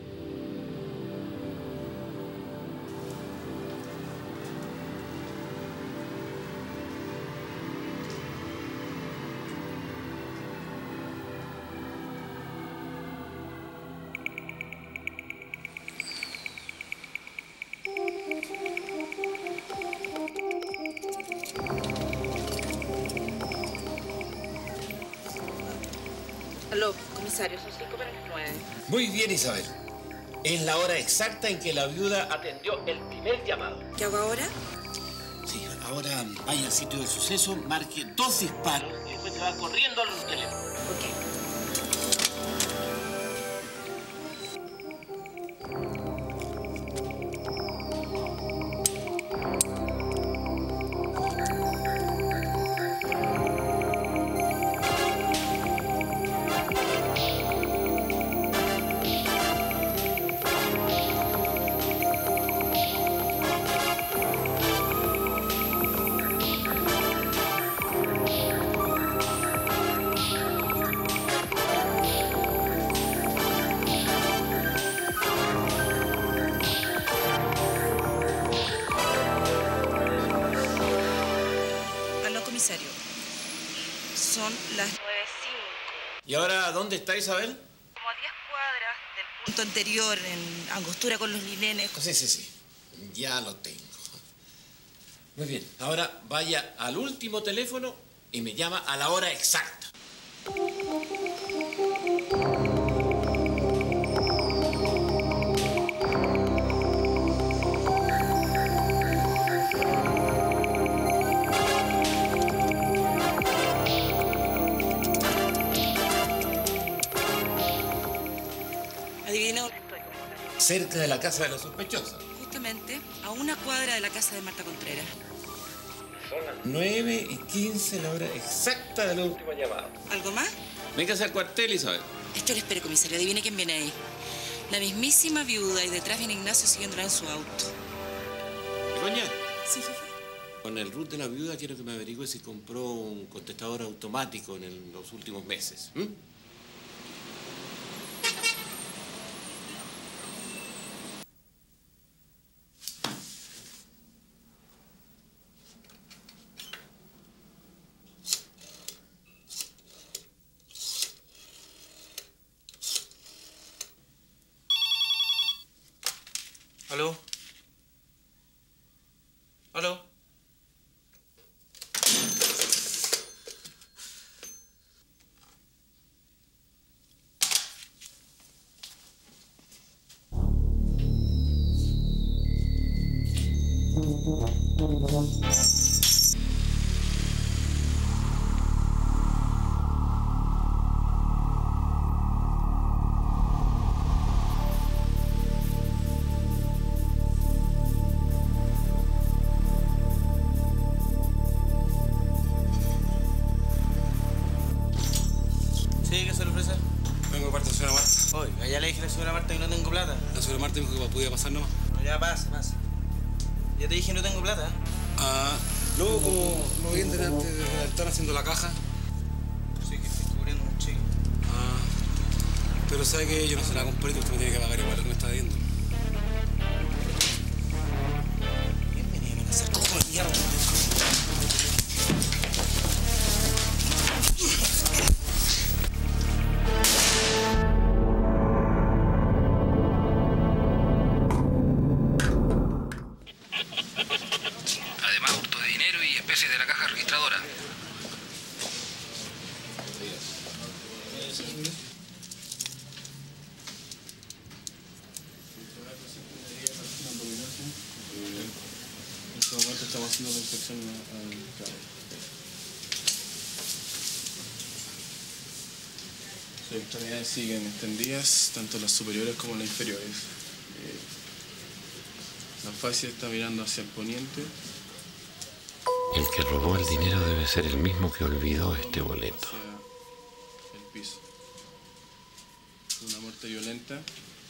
[SPEAKER 7] Aló, comisario, son cinco para las nueve.
[SPEAKER 3] Muy bien, Isabel. Es la hora exacta en que la viuda atendió el primer llamado.
[SPEAKER 7] ¿Qué hago ahora?
[SPEAKER 3] Sí, ahora vaya al sitio del suceso, marque dos disparos y después se va corriendo al teléfono.
[SPEAKER 7] Ok. Son las nueve cinco.
[SPEAKER 3] ¿Y ahora dónde está Isabel?
[SPEAKER 7] Como a diez cuadras del punto anterior, en angostura con los linenes.
[SPEAKER 3] Sí, sí, sí. Ya lo tengo. Muy bien. Ahora vaya al último teléfono y me llama a la hora exacta.
[SPEAKER 7] Adivina dónde estoy.
[SPEAKER 3] Cerca de la casa de la sospechosa.
[SPEAKER 7] Justamente a una cuadra de la casa de Marta Contreras.
[SPEAKER 3] Son las nueve y quince, la hora exacta de la última llamada.
[SPEAKER 7] ¿Algo más?
[SPEAKER 3] Véngase al cuartel, Isabel.
[SPEAKER 7] Esto le espere, comisario. Adivine quién viene ahí. La mismísima viuda y detrás viene Ignacio siguiéndola en su auto.
[SPEAKER 3] Begoña,
[SPEAKER 7] Sí, jefe.
[SPEAKER 3] con el root de la viuda quiero que me averigüe si compró un contestador automático en el- los últimos meses. ¿m?
[SPEAKER 19] ¿Aló? ¿Aló? Sí, ¿qué se le ofrece?
[SPEAKER 15] Vengo de parte de la señora Marta.
[SPEAKER 19] Oiga, ya le dije a la señora Marta que no tengo plata.
[SPEAKER 15] La señora Marta dijo que podía pasar nomás.
[SPEAKER 19] No, ya pasa, pasa. Ya te dije que no tengo plata.
[SPEAKER 15] Ah, luego como lo vi delante de la ventana haciendo la caja.
[SPEAKER 19] Sí, que estoy cubriendo un chico.
[SPEAKER 15] Ah, pero sabe que yo no se la compré y usted me tiene que pagar igual lo que me está viendo.
[SPEAKER 19] ¿Quién venía a amenazar? ¡Cojo de mierda!
[SPEAKER 9] Además, hurto de dinero y especies de la caja registradora.
[SPEAKER 15] En este momento estamos haciendo la inspección al carro. Las extremidades siguen extendidas, tanto las superiores como las inferiores. Eh, la fascia está mirando hacia el poniente.
[SPEAKER 3] El que robó el dinero debe ser el mismo que olvidó este boleto.
[SPEAKER 15] Hacia el piso. Una muerte violenta.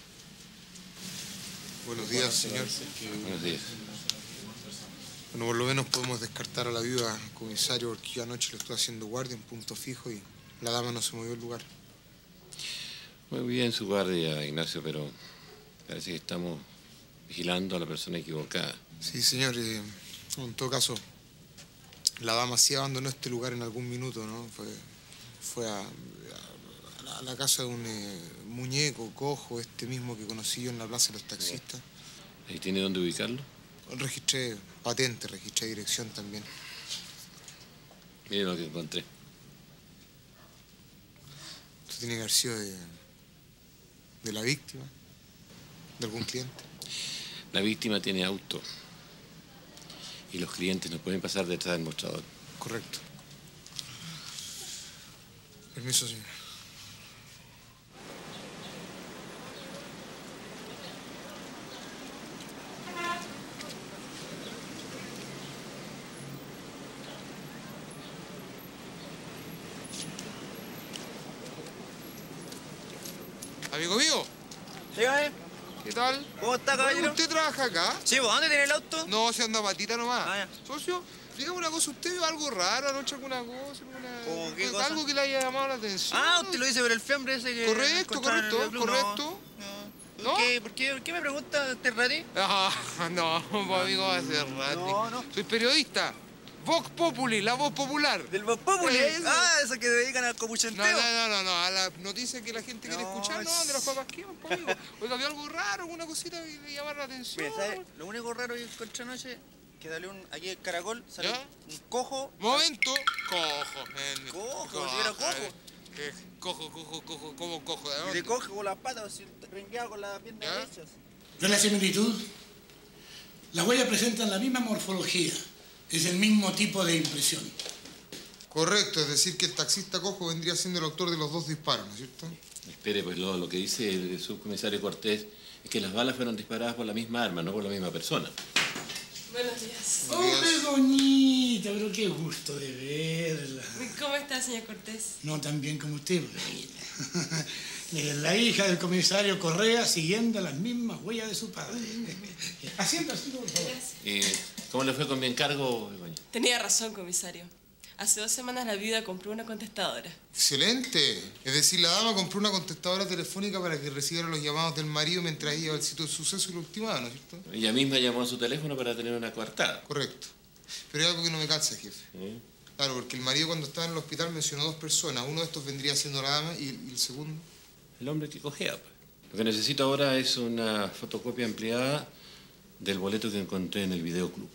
[SPEAKER 5] Buenos días, señor.
[SPEAKER 3] Buenos días.
[SPEAKER 5] Bueno, por lo menos podemos descartar a la viuda, comisario, porque yo anoche lo estuve haciendo guardia en punto fijo y la dama no se movió del lugar.
[SPEAKER 3] Muy bien su guardia, Ignacio, pero parece que estamos vigilando a la persona equivocada.
[SPEAKER 5] Sí, señor. eh, en todo caso, la dama sí abandonó este lugar en algún minuto, ¿no? Fue, fue a, a la, a la casa de un eh, muñeco cojo, este mismo que conocí yo en la plaza de los taxistas.
[SPEAKER 3] ¿Ahí tiene dónde ubicarlo?
[SPEAKER 5] Registré patente, registré dirección también.
[SPEAKER 3] Mire lo que encontré.
[SPEAKER 5] Esto tiene que haber sido de, de la víctima, de algún cliente.
[SPEAKER 3] La víctima tiene auto y los clientes no pueden pasar detrás del mostrador.
[SPEAKER 5] Correcto. Permiso, señor. Amigo mío.
[SPEAKER 19] Dígame.
[SPEAKER 5] ¿Qué tal?
[SPEAKER 19] ¿Cómo está, caballero?
[SPEAKER 5] ¿Usted trabaja acá?
[SPEAKER 19] Sí, ¿vos dónde tiene el auto?
[SPEAKER 5] No, se anda patita nomás.
[SPEAKER 19] Ah, ya.
[SPEAKER 5] Socio, dígame una cosa, ¿usted vio algo raro anoche, alguna cosa? Alguna...
[SPEAKER 19] ¿Cómo qué cosa?
[SPEAKER 5] Algo que le haya llamado la atención.
[SPEAKER 19] Ah, usted lo dice por el fiambre ese que...
[SPEAKER 5] Correcto,
[SPEAKER 19] encontraron en
[SPEAKER 5] correcto,
[SPEAKER 19] el Blue.
[SPEAKER 5] correcto.
[SPEAKER 19] No,
[SPEAKER 5] ¿No?
[SPEAKER 19] ¿Por qué, por qué, por qué me pregunta este rati?
[SPEAKER 5] Ah, no, pues, amigo, va a ser rato.
[SPEAKER 19] No, no.
[SPEAKER 5] Soy periodista. Vox Populi, la voz popular.
[SPEAKER 11] ¿Del Vox Populi?
[SPEAKER 5] Eso.
[SPEAKER 11] Ah, esa que dedican al copuchenteo.
[SPEAKER 5] No, no, no, no, a la noticia que la gente quiere
[SPEAKER 11] No,
[SPEAKER 5] escuchar, no,
[SPEAKER 11] es-
[SPEAKER 5] de los papás que po, amigo. Oiga, vio algo raro, alguna cosita que le llamara la atención.
[SPEAKER 11] Mira, ¿sabes? Lo único raro que encontré anoche, que salió un, aquí el caracol, salió
[SPEAKER 5] ¿Ya?
[SPEAKER 11] un cojo.
[SPEAKER 5] Momento, cojo. eh,
[SPEAKER 11] Cojo, si era cojo.
[SPEAKER 5] eh, ¿qué? Cojo, cojo, cojo, ¿cómo cojo? ¿De
[SPEAKER 11] Y
[SPEAKER 5] dónde?
[SPEAKER 11] le coge con las patas, así, rengueado con las piernas derechas.
[SPEAKER 22] ¿Ves la similitud? Las huellas presentan la misma morfología. Es el mismo tipo de impresión.
[SPEAKER 5] Correcto, es decir que el taxista cojo vendría siendo el autor de los dos disparos, ¿no es cierto?
[SPEAKER 3] Espere, pues lo, lo que dice el subcomisario Cortés es que las balas fueron disparadas por la misma arma, no por la misma persona.
[SPEAKER 21] Buenos días.
[SPEAKER 22] ¡Oh, Begoñita! Pero qué gusto de verla.
[SPEAKER 21] ¿Cómo está, señor Cortés?
[SPEAKER 22] No tan bien como usted, Begoñita. Mire, la hija del comisario Correa siguiendo las mismas huellas de su padre. Asiento, asiento, por favor.
[SPEAKER 3] ¿Y cómo le fue con mi encargo, Begoña?
[SPEAKER 21] Tenía razón, comisario. Hace dos semanas la viuda compró una contestadora.
[SPEAKER 5] Excelente. Es decir, la dama compró una contestadora telefónica para que recibiera los llamados del marido mientras ella iba al sitio del suceso y lo ultimaba, ¿no es cierto?
[SPEAKER 3] Ella misma llamó a su teléfono para tener una coartada.
[SPEAKER 5] Correcto. Pero hay algo que no me calza, jefe.
[SPEAKER 3] ¿Eh?
[SPEAKER 5] Claro, porque el marido cuando estaba en el hospital mencionó dos personas. Uno de estos vendría siendo la dama y, y el segundo...
[SPEAKER 3] El hombre que cojea, pues. Lo que necesito ahora es una fotocopia ampliada del boleto que encontré en el videoclub.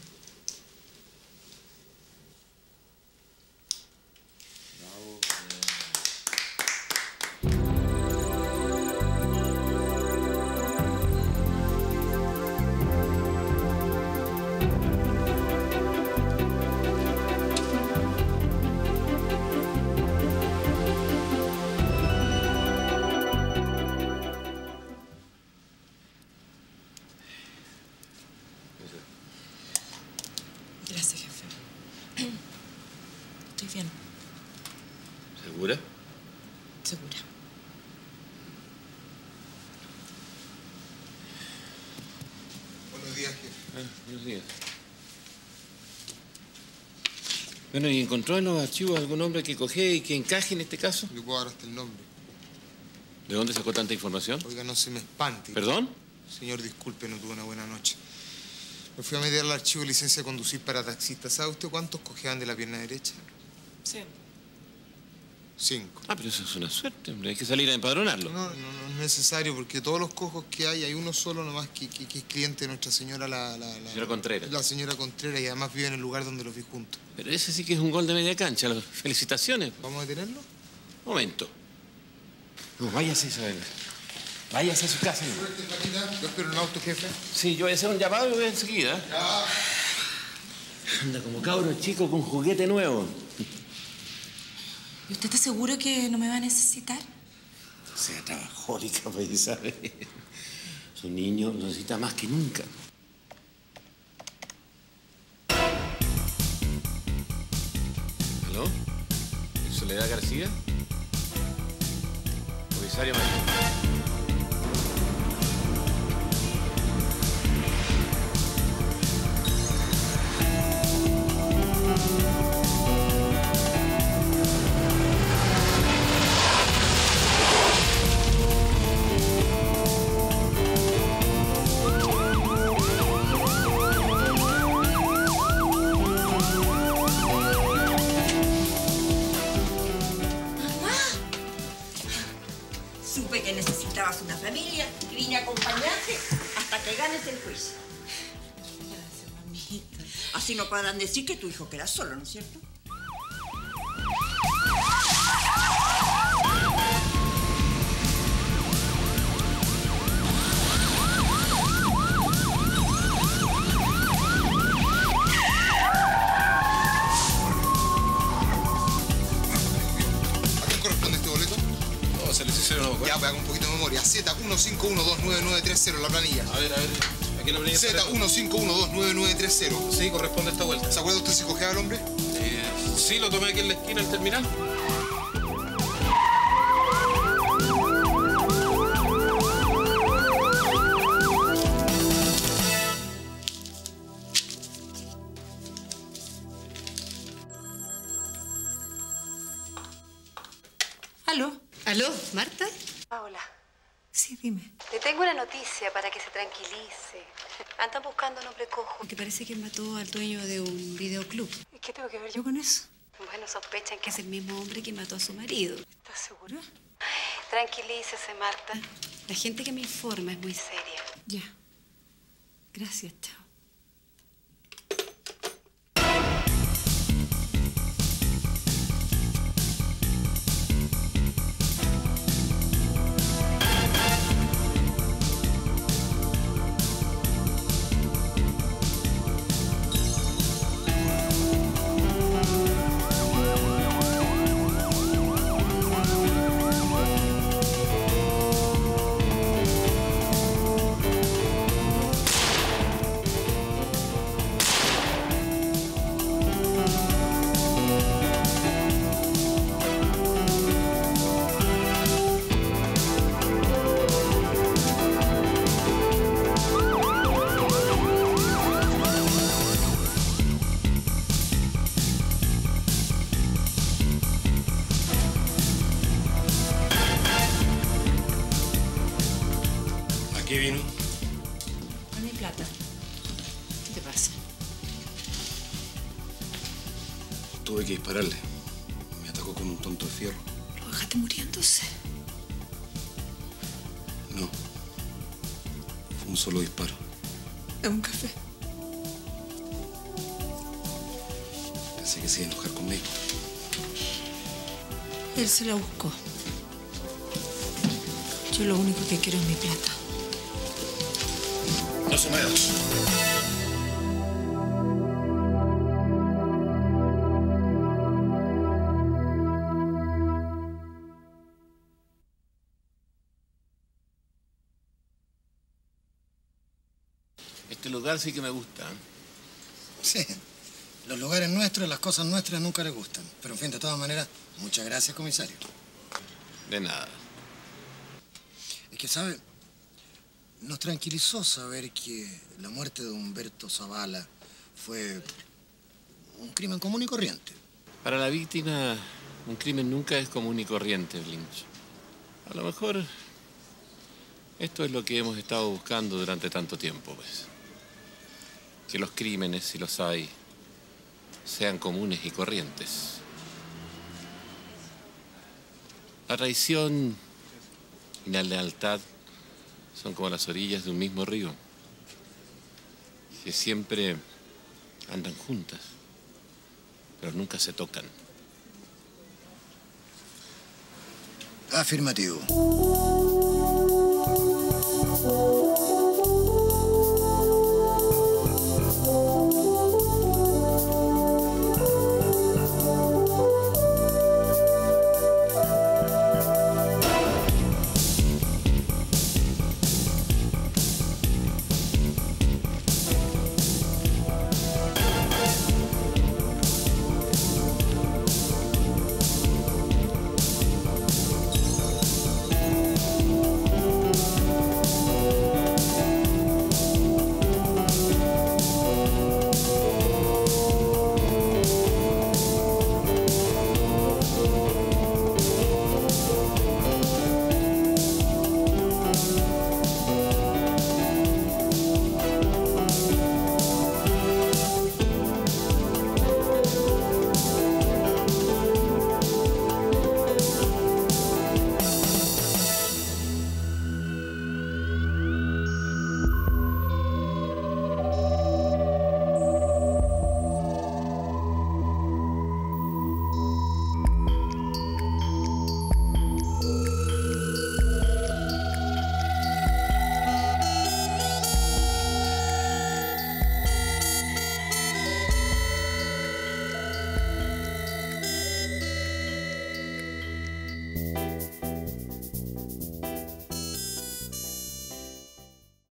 [SPEAKER 1] Gracias, jefe. Estoy bien,
[SPEAKER 3] ¿Segura?
[SPEAKER 1] segura.
[SPEAKER 5] Buenos días, jefe.
[SPEAKER 3] Ah, buenos días. Bueno, ¿y encontró en los archivos algún hombre que cojee y que encaje en este caso?
[SPEAKER 5] Le puedo dar hasta el nombre.
[SPEAKER 3] ¿De dónde sacó tanta información?
[SPEAKER 5] Oiga, no se me espante.
[SPEAKER 3] ¿Perdón?
[SPEAKER 5] Señor, disculpe, no tuve una buena noche. Me fui a meter al archivo de licencia de conducir para taxistas. ¿Sabe usted cuántos cojean de la pierna derecha?
[SPEAKER 21] Sí.
[SPEAKER 5] Cinco.
[SPEAKER 3] Ah, pero eso es una suerte, hombre. Hay que salir a empadronarlo.
[SPEAKER 5] No, no, no es necesario, porque todos los cojos que hay, hay uno solo nomás que, que, que es cliente de Nuestra Señora, la, la, la
[SPEAKER 3] Señora Contreras.
[SPEAKER 5] La señora Contreras, y además vive en el lugar donde los vi juntos.
[SPEAKER 3] Pero ese sí que es un gol de media cancha. Felicitaciones.
[SPEAKER 5] ¿Vamos a detenerlo?
[SPEAKER 3] Momento. No, váyase, Isabel. Váyase a su casa. ¿No?
[SPEAKER 5] Suerte, Paquita. Yo espero un auto, jefe.
[SPEAKER 3] Sí, yo voy a hacer un llamado y voy enseguida.
[SPEAKER 5] Ya.
[SPEAKER 3] Anda como cabro chico con juguete nuevo.
[SPEAKER 1] ¿Y usted está seguro que no me va a necesitar?
[SPEAKER 3] O sea, trabajólica, pues, Isabel. Su niño lo necesita más que nunca. ¿Aló? ¿Soledad García? Comisario Mayor.
[SPEAKER 12] Supe que necesitabas una familia y vine a acompañarte hasta que ganes el juicio.
[SPEAKER 1] Gracias, mamita.
[SPEAKER 12] Así no podrán decir que tu hijo queda solo, ¿no es cierto?
[SPEAKER 5] ¿A quién corresponde este boleto?
[SPEAKER 2] No, se les hicieron no,
[SPEAKER 5] Ya, pues hago un poquito de memoria. Z uno cinco uno dos nueve nueve tres cero, la planilla.
[SPEAKER 2] A ver, a ver. Aquí en la planilla.
[SPEAKER 5] Z uno cinco uno dos nueve nueve tres cero.
[SPEAKER 2] Sí, corresponde a esta vuelta.
[SPEAKER 5] ¿Se acuerda usted si cojeaba al hombre?
[SPEAKER 2] Eh, sí, lo tomé aquí en la esquina al terminal.
[SPEAKER 1] ¿Aló?
[SPEAKER 10] ¿Aló, Marta?
[SPEAKER 21] Paola,
[SPEAKER 10] Sí, dime.
[SPEAKER 21] le tengo una noticia para que se tranquilice.
[SPEAKER 13] Andan buscando a un hombre cojo que parece que mató al dueño de un videoclub.
[SPEAKER 10] ¿Y qué tengo que ver yo con eso?
[SPEAKER 13] Bueno, sospechan que es el mismo hombre que mató a su marido.
[SPEAKER 10] ¿Estás segura?
[SPEAKER 13] Tranquilícese, Marta. La gente que me informa es muy seria.
[SPEAKER 10] Ya. Gracias, chao.
[SPEAKER 2] ¿Qué vino?
[SPEAKER 10] No hay plata. ¿Qué te pasa?
[SPEAKER 2] Tuve que dispararle. Me atacó con un tonto de fierro.
[SPEAKER 10] ¿Lo dejaste muriéndose?
[SPEAKER 2] No. Fue un solo disparo.
[SPEAKER 10] Dame un café.
[SPEAKER 2] Pensé que se iba a enojar conmigo.
[SPEAKER 10] Él se la buscó. Yo lo único que quiero es mi plata.
[SPEAKER 2] No se mueva.
[SPEAKER 3] Este lugar sí que me gusta.
[SPEAKER 17] Sí. Los lugares nuestros, las cosas nuestras nunca les gustan. Pero en fin, de todas maneras, muchas gracias, comisario.
[SPEAKER 3] De nada.
[SPEAKER 17] Es que, ¿sabe? Nos tranquilizó saber que la muerte de Humberto Zavala fue un crimen común y corriente.
[SPEAKER 3] Para la víctima, un crimen nunca es común y corriente, Blinch. A lo mejor esto es lo que hemos estado buscando durante tanto tiempo, pues. Que los crímenes, si los hay, sean comunes y corrientes. La traición y la lealtad son como las orillas de un mismo río, que siempre andan juntas, pero nunca se tocan.
[SPEAKER 17] Afirmativo.